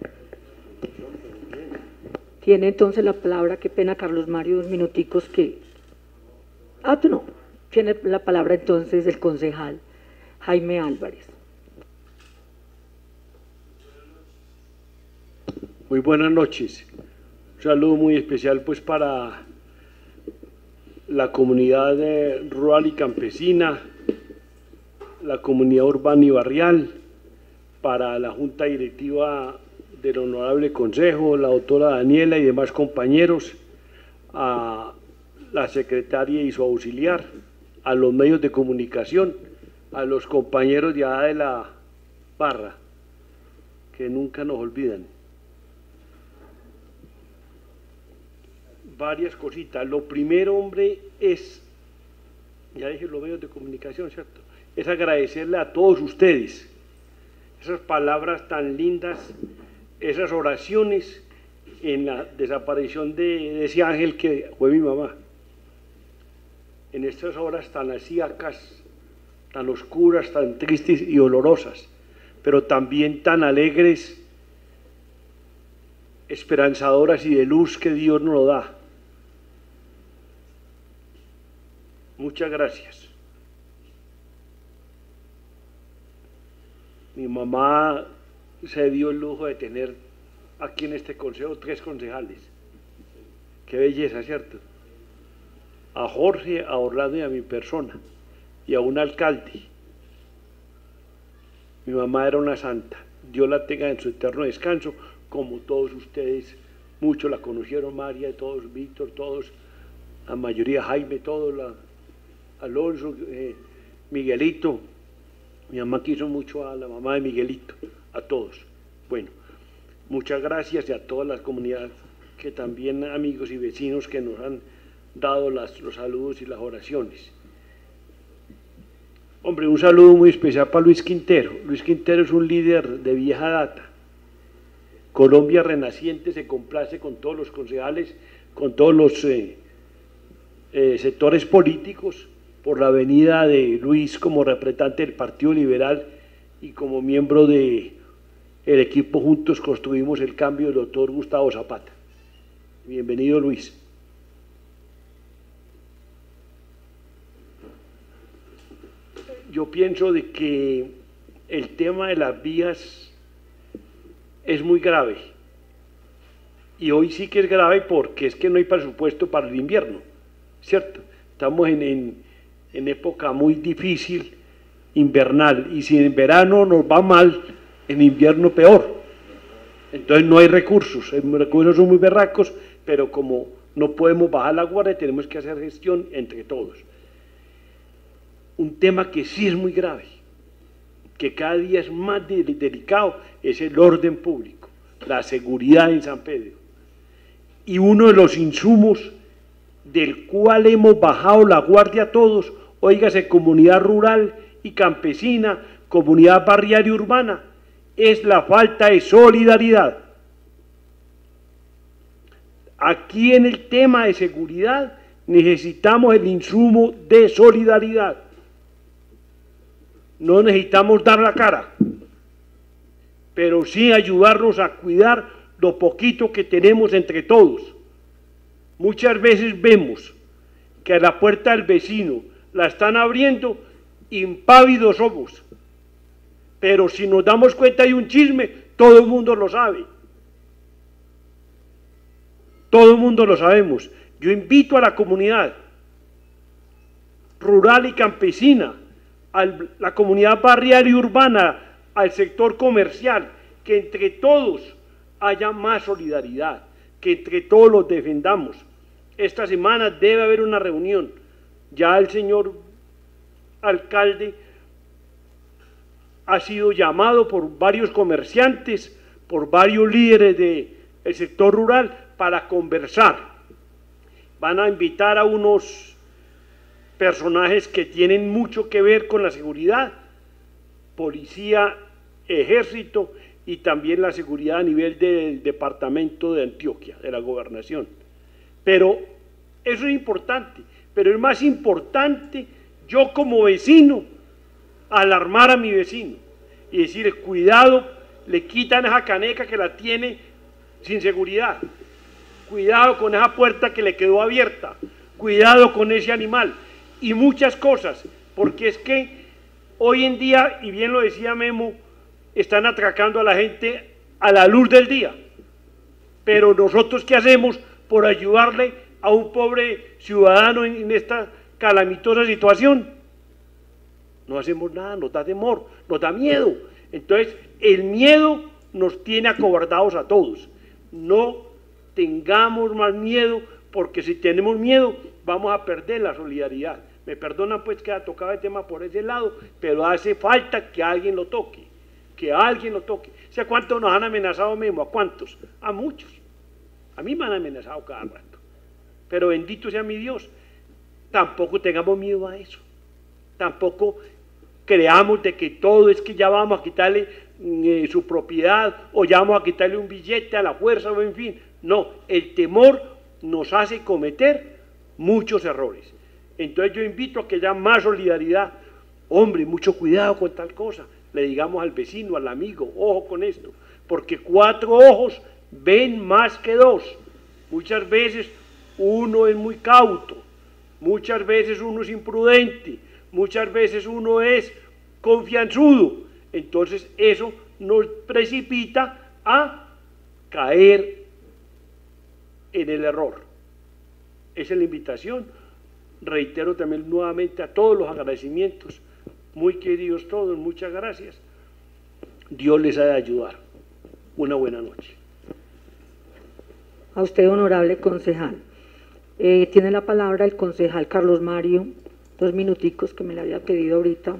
Tiene entonces la palabra, qué pena Carlos Mario, dos minuticos que... Ah, tú no. Tiene la palabra entonces el concejal Jaime Álvarez. Muy buenas noches. Un saludo muy especial pues para la comunidad eh, rural y campesina, la comunidad urbana y barrial, para la Junta Directiva del Honorable Consejo, la doctora Daniela y demás compañeros, a la secretaria y su auxiliar, a los medios de comunicación, a los compañeros de allá de la barra, que nunca nos olvidan. Varias cositas. Lo primero, hombre, es, ya dije los medios de comunicación, ¿cierto? Es agradecerle a todos ustedes esas palabras tan lindas, esas oraciones en la desaparición de, de ese ángel que fue mi mamá. En estas horas tan asíacas, tan oscuras, tan tristes y dolorosas, pero también tan alegres, esperanzadoras y de luz que Dios nos lo da. Muchas gracias. Mi mamá se dio el lujo de tener aquí en este consejo tres concejales. Qué belleza, ¿cierto? A Jorge, a Orlando y a mi persona, y a un alcalde. Mi mamá era una santa. Dios la tenga en su eterno descanso, como todos ustedes muchos la conocieron, María, todos, Víctor, todos, la mayoría, Jaime, todos, la, Alonso, eh, Miguelito, mi mamá quiso mucho a la mamá de Miguelito, a todos. Bueno, muchas gracias y a toda la comunidad, que también amigos y vecinos que nos han dado las, los saludos y las oraciones. Hombre, un saludo muy especial para Luis Quintero. Luis Quintero es un líder de vieja data. Colombia Renaciente se complace con todos los concejales, con todos los eh, eh, sectores políticos, por la venida de Luis como representante del Partido Liberal y como miembro del equipo Juntos Construimos el Cambio del doctor Gustavo Zapata. Bienvenido, Luis. Yo pienso de que el tema de las vías es muy grave, y hoy sí que es grave porque es que no hay presupuesto para el invierno, ¿cierto? Estamos en, en, en época muy difícil, invernal, y si en verano nos va mal, en invierno peor. Entonces no hay recursos, los recursos son muy berracos, pero como no podemos bajar la guardia, tenemos que hacer gestión entre todos. Un tema que sí es muy grave, que cada día es más de, de, delicado, es el orden público, la seguridad en San Pedro. Y uno de los insumos del cual hemos bajado la guardia todos, óigase, comunidad rural y campesina, comunidad barrial y urbana, es la falta de solidaridad. Aquí en el tema de seguridad necesitamos el insumo de solidaridad. No necesitamos dar la cara, pero sí ayudarnos a cuidar lo poquito que tenemos entre todos. Muchas veces vemos que a la puerta del vecino la están abriendo, impávidos somos, pero si nos damos cuenta hay un chisme, todo el mundo lo sabe. Todo el mundo lo sabemos. Yo invito a la comunidad rural y campesina, a la comunidad barrial y urbana, al sector comercial, que entre todos haya más solidaridad, que entre todos los defendamos. Esta semana debe haber una reunión. Ya el señor alcalde ha sido llamado por varios comerciantes, por varios líderes del sector rural para conversar. Van a invitar a unos personajes que tienen mucho que ver con la seguridad, policía, ejército y también la seguridad a nivel del departamento de Antioquia, de la gobernación. Pero eso es importante, pero es más importante yo como vecino alarmar a mi vecino y decirle, cuidado, le quitan esa caneca que la tiene sin seguridad, cuidado con esa puerta que le quedó abierta, cuidado con ese animal, y muchas cosas, porque es que hoy en día, y bien lo decía Memo, están atracando a la gente a la luz del día, pero nosotros ¿qué hacemos por ayudarle a un pobre ciudadano en, en esta calamitosa situación? No hacemos nada, nos da temor, nos da miedo. Entonces el miedo nos tiene acobardados a todos. No tengamos más miedo, porque si tenemos miedo vamos a perder la solidaridad. Me perdonan pues que ha tocado el tema por ese lado, pero hace falta que alguien lo toque, que alguien lo toque. O sea, ¿cuántos nos han amenazado mismo? ¿A cuántos? A muchos. A mí me han amenazado cada rato. Pero bendito sea mi Dios, tampoco tengamos miedo a eso. Tampoco creamos de que todo es que ya vamos a quitarle eh, su propiedad, o ya vamos a quitarle un billete a la fuerza, o en fin. No, el temor nos hace cometer muchos errores. Entonces yo invito a que haya más solidaridad. Hombre, mucho cuidado con tal cosa. Le digamos al vecino, al amigo, ojo con esto, porque cuatro ojos ven más que dos. Muchas veces uno es muy cauto, muchas veces uno es imprudente, muchas veces uno es confianzudo. Entonces eso nos precipita a caer en el error. Esa es la invitación. Reitero también nuevamente a todos los agradecimientos, muy queridos todos, muchas gracias. Dios les ha de ayudar. Una buena noche. A usted, honorable concejal. Eh, tiene la palabra el concejal Carlos Mario, dos minuticos que me le había pedido ahorita.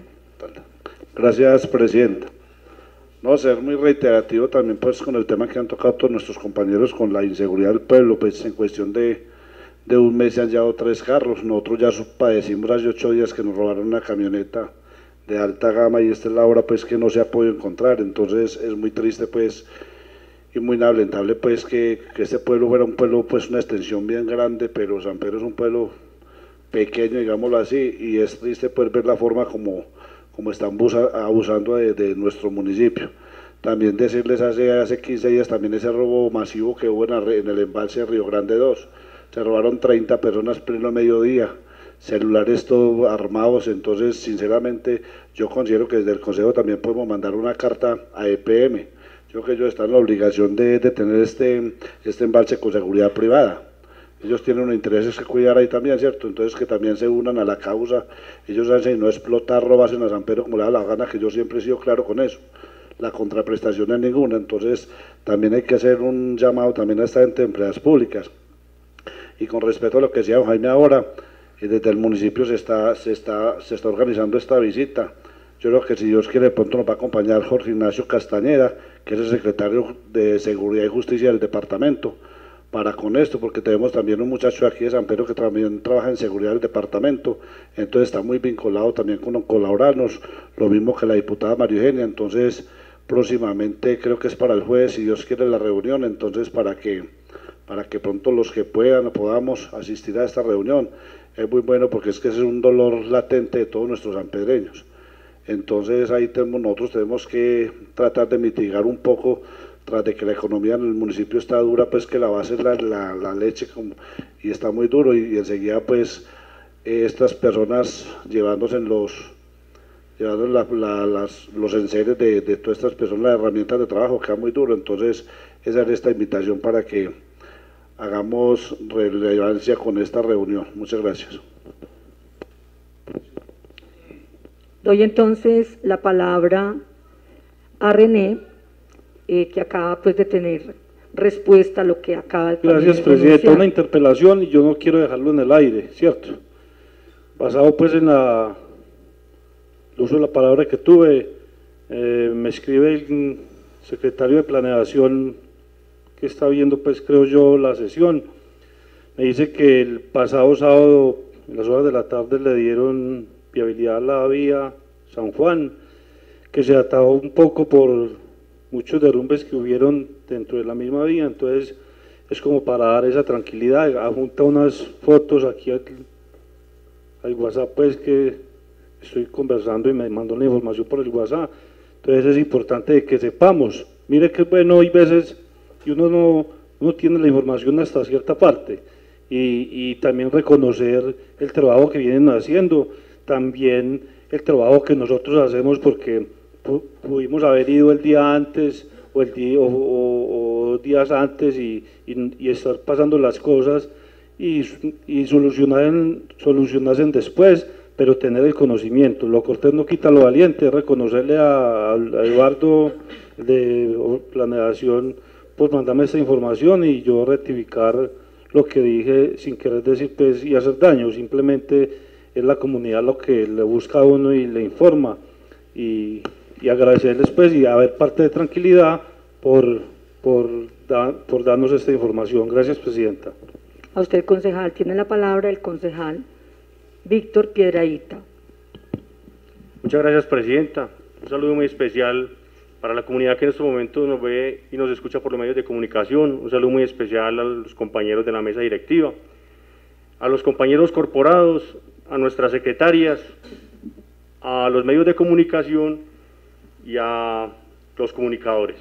Gracias, presidenta. No, ser muy reiterativo también pues con el tema que han tocado todos nuestros compañeros con la inseguridad del pueblo, pues en cuestión de, de un mes se han llevado tres carros, nosotros ya padecimos hace ocho días que nos robaron una camioneta de alta gama y esta es la hora pues que no se ha podido encontrar, entonces es muy triste pues y muy lamentable pues que, que este pueblo fuera un pueblo pues una extensión bien grande, pero San Pedro es un pueblo pequeño, digámoslo así, y es triste pues ver la forma como, como están abusando de, de nuestro municipio. También decirles hace, hace quince días también ese robo masivo que hubo en, la, en el embalse de Río Grande dos, se robaron treinta personas pleno mediodía, celulares todos armados, entonces sinceramente yo considero que desde el Consejo también podemos mandar una carta a E P M. Yo creo que ellos están en la obligación de, de tener este, este embalse con seguridad privada. Ellos tienen unos intereses que cuidar ahí también, ¿cierto? Entonces que también se unan a la causa. Ellos hacen no explotar, robarse a San Pedro como le da la gana, que yo siempre he sido claro con eso. La contraprestación es ninguna. Entonces también hay que hacer un llamado también a esta gente de empresas públicas. Y con respecto a lo que decía don Jaime ahora, desde el municipio se está, se está, se está organizando esta visita. Yo creo que si Dios quiere, de pronto nos va a acompañar Jorge Ignacio Castañeda, que es el secretario de Seguridad y Justicia del departamento, para con esto, porque tenemos también un muchacho aquí de San Pedro que también trabaja en seguridad del departamento, entonces está muy vinculado también con colaborarnos, lo mismo que la diputada María Eugenia, entonces próximamente creo que es para el jueves, si Dios quiere, la reunión, entonces para que, para que pronto los que puedan podamos asistir a esta reunión, es muy bueno porque es que es un dolor latente de todos nuestros sanpedreños. Entonces ahí tenemos, nosotros tenemos que tratar de mitigar un poco, tras de que la economía en el municipio está dura, pues que la base es la, la, la leche como, y está muy duro y, y enseguida pues eh, estas personas llevándose en los, llevando la, la, las, los enseres de, de todas estas personas, las herramientas de trabajo, queda muy duro, entonces esa es esta invitación para que hagamos relevancia con esta reunión. Muchas gracias. Doy entonces la palabra a René, eh, que acaba pues de tener respuesta a lo que acaba de Gracias, presidenta. Una interpelación y yo no quiero dejarlo en el aire, ¿cierto? Basado pues en la, el uso de la palabra que tuve, eh, me escribe el secretario de Planeación que está viendo pues creo yo la sesión, me dice que el pasado sábado en las horas de la tarde le dieron viabilidad a la vía San Juan, que se ataba un poco por muchos derrumbes que hubieron dentro de la misma vía, entonces es como para dar esa tranquilidad. Adjunta unas fotos aquí al, al WhatsApp pues que estoy conversando y me mandó la información por el WhatsApp, entonces es importante que sepamos, mire que bueno, hay veces y uno no uno tiene la información hasta cierta parte y, y también reconocer el trabajo que vienen haciendo, también el trabajo que nosotros hacemos porque pu pudimos haber ido el día antes o, el día, o, o, o días antes y, y, y estar pasando las cosas y, y solucionar solucionasen después, pero tener el conocimiento. Lo cortés no quita lo valiente, reconocerle a, a Eduardo de Planeación pues mandarme esta información y yo rectificar lo que dije sin querer decir pues y hacer daño, simplemente es la comunidad lo que le busca a uno y le informa y, y agradecerles pues y haber parte de tranquilidad por, por, da, por darnos esta información. Gracias, presidenta. A usted, concejal, tiene la palabra el concejal Víctor Piedrahíta. Muchas gracias, presidenta. Un saludo muy especial para la comunidad que en estos momentos nos ve y nos escucha por los medios de comunicación. Un saludo muy especial a los compañeros de la mesa directiva, a los compañeros corporados, a nuestras secretarias, a los medios de comunicación y a los comunicadores.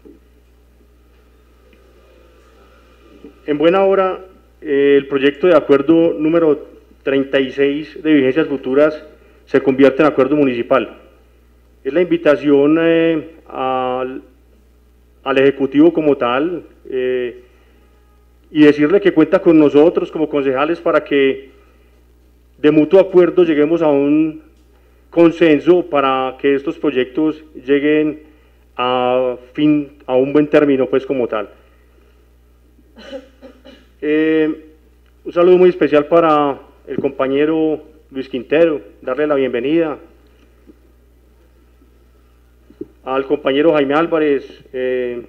En buena hora, eh, el proyecto de acuerdo número treinta y seis de vigencias futuras se convierte en acuerdo municipal. Es la invitación eh, al, al Ejecutivo como tal eh, y decirle que cuenta con nosotros como concejales para que de mutuo acuerdo lleguemos a un consenso para que estos proyectos lleguen a fin, a un buen término pues como tal. Eh, un saludo muy especial para el compañero Luis Quintero, darle la bienvenida. Al compañero Jaime Álvarez, eh,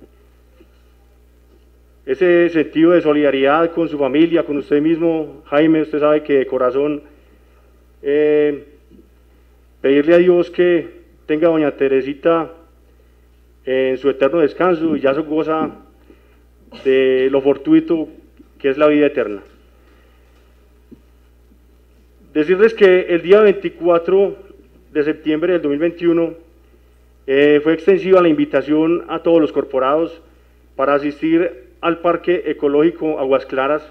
ese sentido de solidaridad con su familia, con usted mismo, Jaime, usted sabe que de corazón, eh, pedirle a Dios que tenga a doña Teresita en su eterno descanso y ya se goza de lo fortuito que es la vida eterna. Decirles que el día veinticuatro de septiembre del dos mil veintiuno eh, fue extensiva la invitación a todos los corporados para asistir al Parque Ecológico Aguas Claras,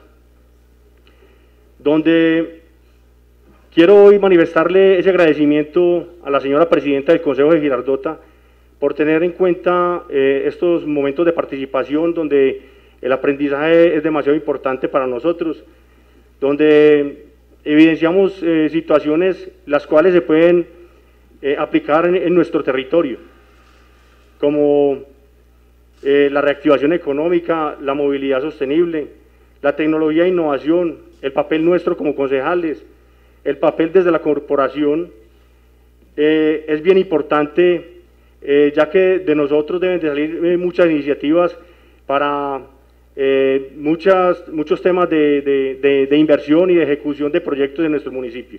donde quiero hoy manifestarle ese agradecimiento a la señora presidenta del Consejo de Girardota por tener en cuenta eh, estos momentos de participación donde el aprendizaje es demasiado importante para nosotros, donde evidenciamos eh, situaciones las cuales se pueden eh, aplicar en, en nuestro territorio, como eh, la reactivación económica, la movilidad sostenible, la tecnología e innovación, el papel nuestro como concejales, el papel desde la corporación, eh, es bien importante, eh, ya que de nosotros deben de salir eh, muchas iniciativas para eh, muchas, muchos temas de, de, de, de inversión y de ejecución de proyectos en nuestro municipio.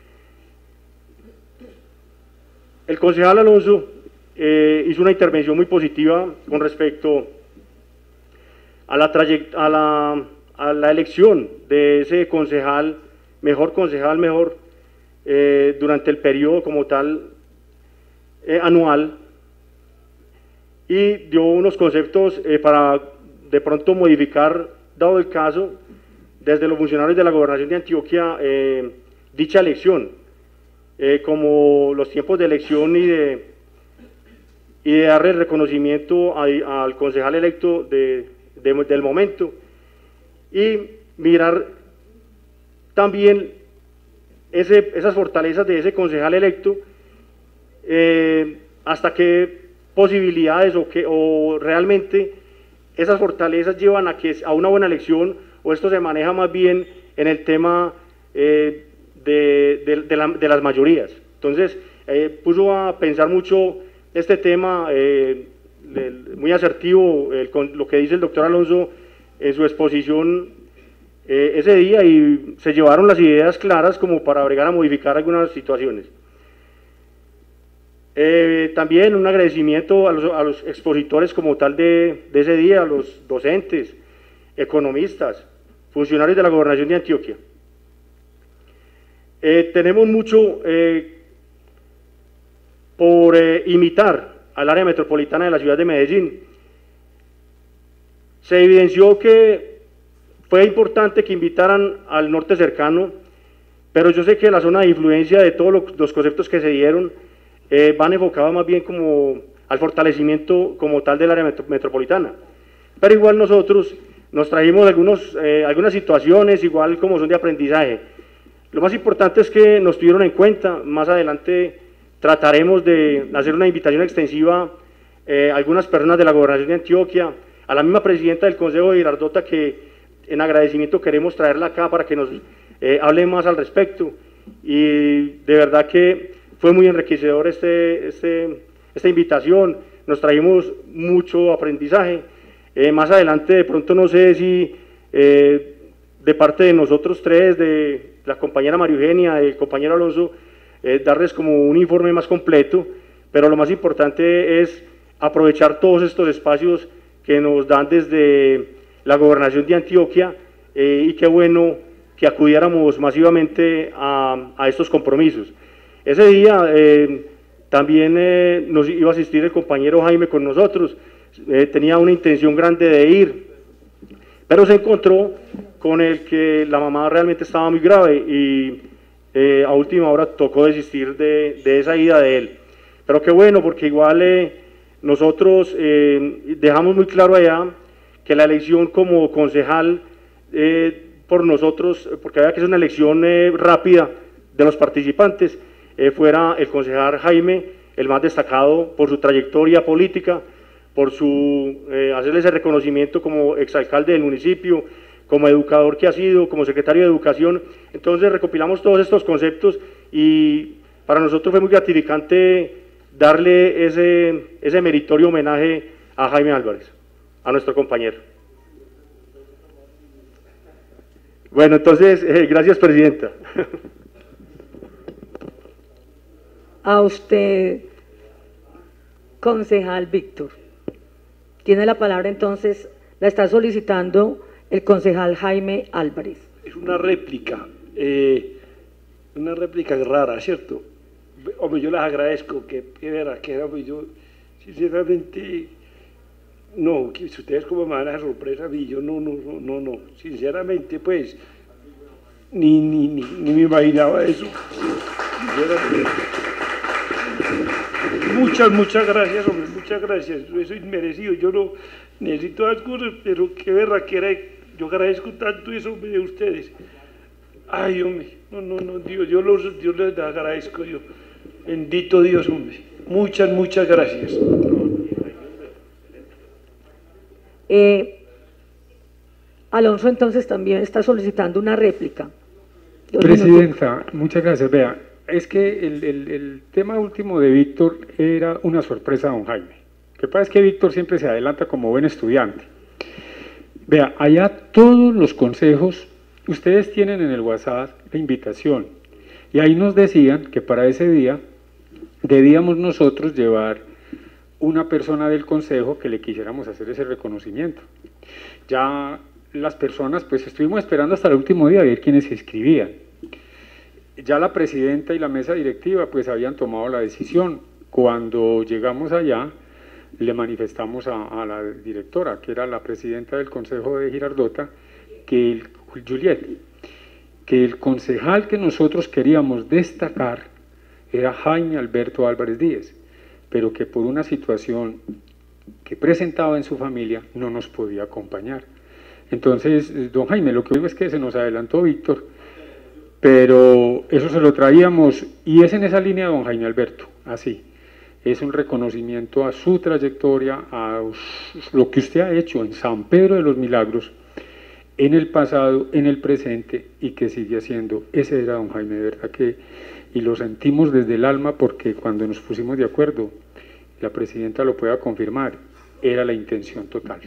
El concejal Alonso eh, hizo una intervención muy positiva con respecto a la, a la, a la elección de ese concejal, mejor concejal, mejor, eh, durante el periodo como tal eh, anual, y dio unos conceptos eh, para de pronto modificar, dado el caso, desde los funcionarios de la Gobernación de Antioquia, eh, dicha elección, eh, como los tiempos de elección y de, y de darle reconocimiento a, al concejal electo de, de, del momento, y mirar también ese, esas fortalezas de ese concejal electo, eh, hasta qué posibilidades o, que, o realmente esas fortalezas llevan a, que, a una buena elección, o esto se maneja más bien en el tema eh, de, de, de, la, de las mayorías. Entonces, eh, puso a pensar mucho este tema, eh, el, muy asertivo el, lo que dice el doctor Alonso en su exposición eh, ese día, y se llevaron las ideas claras como para bregar a modificar algunas situaciones. Eh, también un agradecimiento a los, a los expositores como tal de, de ese día, a los docentes, economistas, funcionarios de la Gobernación de Antioquia. Eh, tenemos mucho eh, por eh, imitar al área metropolitana de la ciudad de Medellín. Se evidenció que fue importante que invitaran al norte cercano, pero yo sé que la zona de influencia de todos los, los conceptos que se dieron eh, van enfocados más bien como al fortalecimiento como tal del área metro, metropolitana. Pero igual nosotros nos trajimos algunos, eh, algunas situaciones, igual como son de aprendizaje. Lo más importante es que nos tuvieron en cuenta. Más adelante trataremos de hacer una invitación extensiva eh, a algunas personas de la Gobernación de Antioquia, a la misma presidenta del Consejo de Girardota, que en agradecimiento queremos traerla acá para que nos eh, hable más al respecto. Y de verdad que fue muy enriquecedor este, este, esta invitación, nos trajimos mucho aprendizaje. Eh, más adelante de pronto no sé si eh, de parte de nosotros tres, de la compañera María Eugenia, del compañero Alonso, eh, darles como un informe más completo, pero lo más importante es aprovechar todos estos espacios que nos dan desde la Gobernación de Antioquia, eh, y qué bueno que acudiéramos masivamente a, a estos compromisos. Ese día eh, también eh, nos iba a asistir el compañero Jaime con nosotros, eh, tenía una intención grande de ir, pero se encontró con el que la mamá realmente estaba muy grave y eh, a última hora tocó desistir de, de esa ida de él. Pero qué bueno, porque igual eh, nosotros eh, dejamos muy claro allá que la elección como concejal eh, por nosotros, porque había que ser una elección eh, rápida de los participantes, eh, fuera el concejal Jaime el más destacado por su trayectoria política, por su eh, hacerle ese reconocimiento como exalcalde del municipio, como educador que ha sido, como secretario de Educación. Entonces recopilamos todos estos conceptos y para nosotros fue muy gratificante darle ese, ese meritorio homenaje a Jaime Álvarez, a nuestro compañero. Bueno, entonces, eh, gracias, Presidenta. A usted, concejal Víctor. Tiene la palabra entonces, la está solicitando el concejal Jaime Álvarez. Es una réplica, eh, una réplica rara, ¿cierto? Hombre, yo les agradezco, que, que verá, que era, pues yo, sinceramente, no, que si ustedes como me van a dar sorpresa a mí, yo no, no, no, no, no, sinceramente, pues, ni, ni, ni, ni me imaginaba eso. Muchas, muchas gracias, hombre, muchas gracias, eso es inmerecido, yo no necesito las cosas, pero qué verá que era, yo agradezco tanto eso de ustedes. Ay, hombre, no, no, no, Dios, yo, los, Dios les agradezco, Dios. Bendito Dios, hombre. Muchas, muchas gracias. Eh, Alonso entonces también está solicitando una réplica. Dos Presidenta, minutos. muchas gracias. Vea, es que el, el, el tema último de Víctor era una sorpresa a don Jaime. Lo que pasa es que Víctor siempre se adelanta como buen estudiante. Vea, allá todos los consejos, ustedes tienen en el WhatsApp la invitación, y ahí nos decían que para ese día debíamos nosotros llevar una persona del consejo que le quisiéramos hacer ese reconocimiento. Ya las personas, pues estuvimos esperando hasta el último día a ver quiénes se inscribían. Ya la presidenta y la mesa directiva pues habían tomado la decisión. Cuando llegamos allá, le manifestamos a, a la directora, que era la presidenta del consejo de Girardota, que el, Juliet, que el concejal que nosotros queríamos destacar era Jaime Alberto Álvarez Díez, pero que por una situación que presentaba en su familia no nos podía acompañar. Entonces, don Jaime, lo que digo es que se nos adelantó Víctor, pero eso se lo traíamos, y es en esa línea, don Jaime Alberto, así. Es un reconocimiento a su trayectoria, a lo que usted ha hecho en San Pedro de los Milagros, en el pasado, en el presente, y que sigue haciendo. Ese era don Jaime, de verdad que, y lo sentimos desde el alma, porque cuando nos pusimos de acuerdo, la presidenta lo pueda confirmar, era la intención total.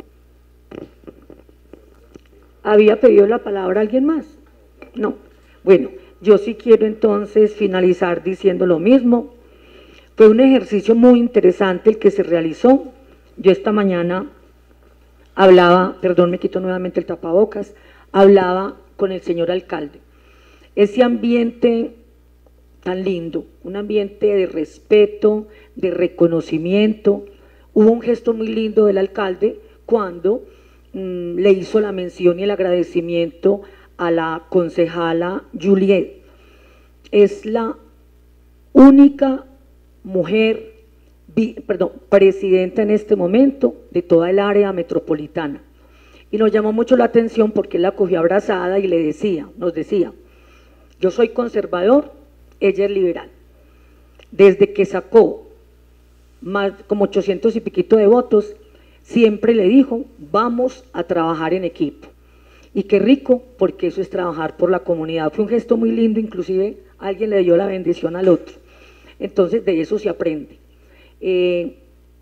¿Había pedido la palabra alguien más? No. Bueno, yo sí quiero entonces finalizar diciendo lo mismo. Fue un ejercicio muy interesante el que se realizó. Yo esta mañana hablaba, perdón, me quito nuevamente el tapabocas, hablaba con el señor alcalde. Ese ambiente tan lindo, un ambiente de respeto, de reconocimiento. Hubo un gesto muy lindo del alcalde cuando mmm, le hizo la mención y el agradecimiento a la concejala Juliet. Es la única mujer, perdón, presidenta en este momento de toda el área metropolitana. Y nos llamó mucho la atención porque él la cogió abrazada y le decía, nos decía, yo soy conservador, ella es liberal. Desde que sacó más como ochocientos y piquito de votos, siempre le dijo, vamos a trabajar en equipo. Y qué rico, porque eso es trabajar por la comunidad. Fue un gesto muy lindo, inclusive alguien le dio la bendición al otro. Entonces de eso se aprende. Eh,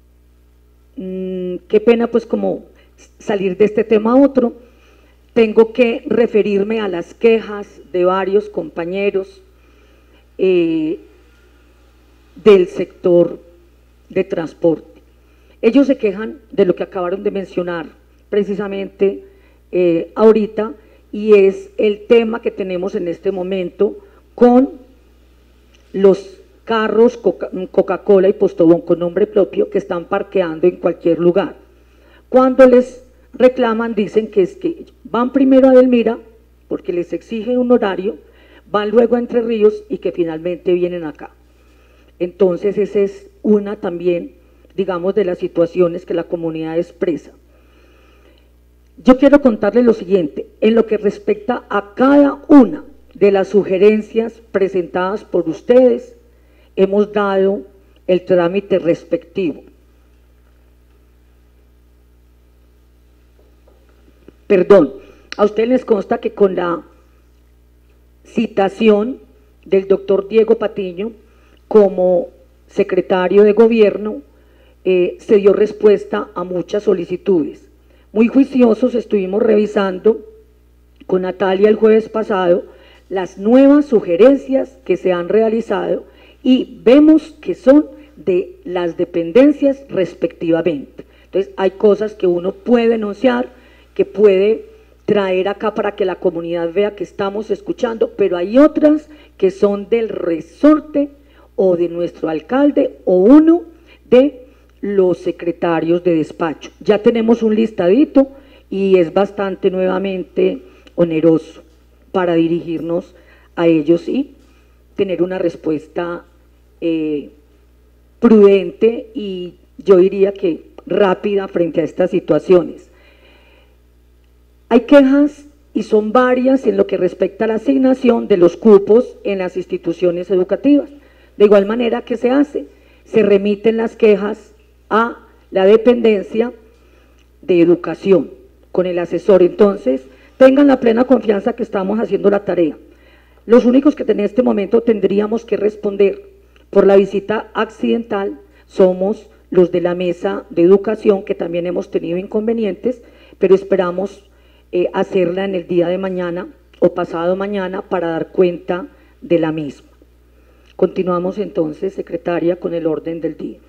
mmm, qué pena pues como salir de este tema a otro. Tengo que referirme a las quejas de varios compañeros eh, del sector de transporte. Ellos se quejan de lo que acabaron de mencionar precisamente eh, ahorita, y es el tema que tenemos en este momento con los carros Coca-Cola y Postobón con nombre propio que están parqueando en cualquier lugar. Cuando les reclaman, dicen que es que van primero a Delmira porque les exigen un horario, van luego a Entre Ríos y que finalmente vienen acá. Entonces esa es una también, digamos, de las situaciones que la comunidad expresa. Yo quiero contarles lo siguiente, en lo que respecta a cada una de las sugerencias presentadas por ustedes, hemos dado el trámite respectivo. Perdón, A ustedes les consta que con la citación del doctor Diego Patiño como secretario de gobierno, eh, se dio respuesta a muchas solicitudes. Muy juiciosos estuvimos revisando con Natalia el jueves pasado las nuevas sugerencias que se han realizado y vemos que son de las dependencias respectivamente. Entonces hay cosas que uno puede denunciar, que puede traer acá para que la comunidad vea que estamos escuchando, pero hay otras que son del resorte o de nuestro alcalde o uno de los secretarios de despacho. Ya tenemos un listadito y es bastante nuevamente oneroso para dirigirnos a ellos y tener una respuesta eh, prudente y yo diría que rápida frente a estas situaciones. Hay quejas y son varias en lo que respecta a la asignación de los cupos en las instituciones educativas. De igual manera que se hace, se remiten las quejas a la dependencia de educación con el asesor. Entonces, tengan la plena confianza que estamos haciendo la tarea. Los únicos que en este momento tendríamos que responder por la visita accidental somos los de la mesa de educación, que también hemos tenido inconvenientes, pero esperamos eh, hacerla en el día de mañana o pasado mañana para dar cuenta de la misma. Continuamos entonces, secretaria, con el orden del día.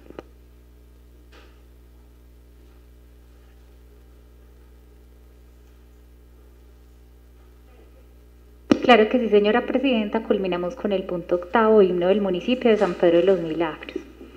Claro que sí, señora presidenta. Culminamos con el punto octavo, himno del municipio de San Pedro de los Milagros.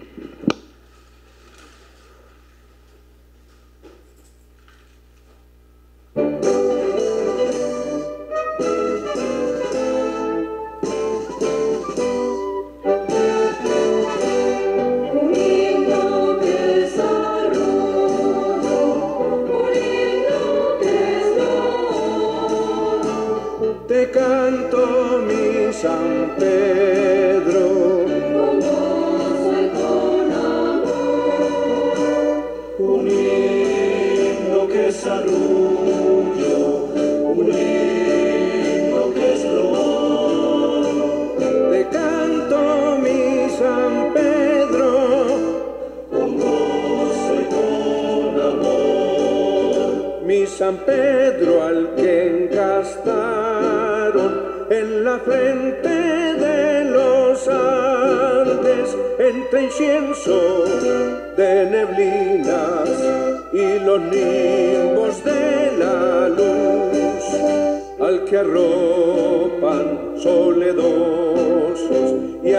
Te canto mi San Pedro, con gozo y con amor, un himno que es arrullo, un himno que es loor. Te canto mi San Pedro, con gozo y con amor, mi San Pedro al que encastaron en la frente de los Andes, entre incienso de neblinas y los nimbos de la luz, al que arropan soledosos y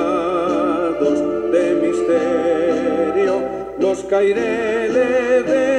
aromados de misterio los caireles de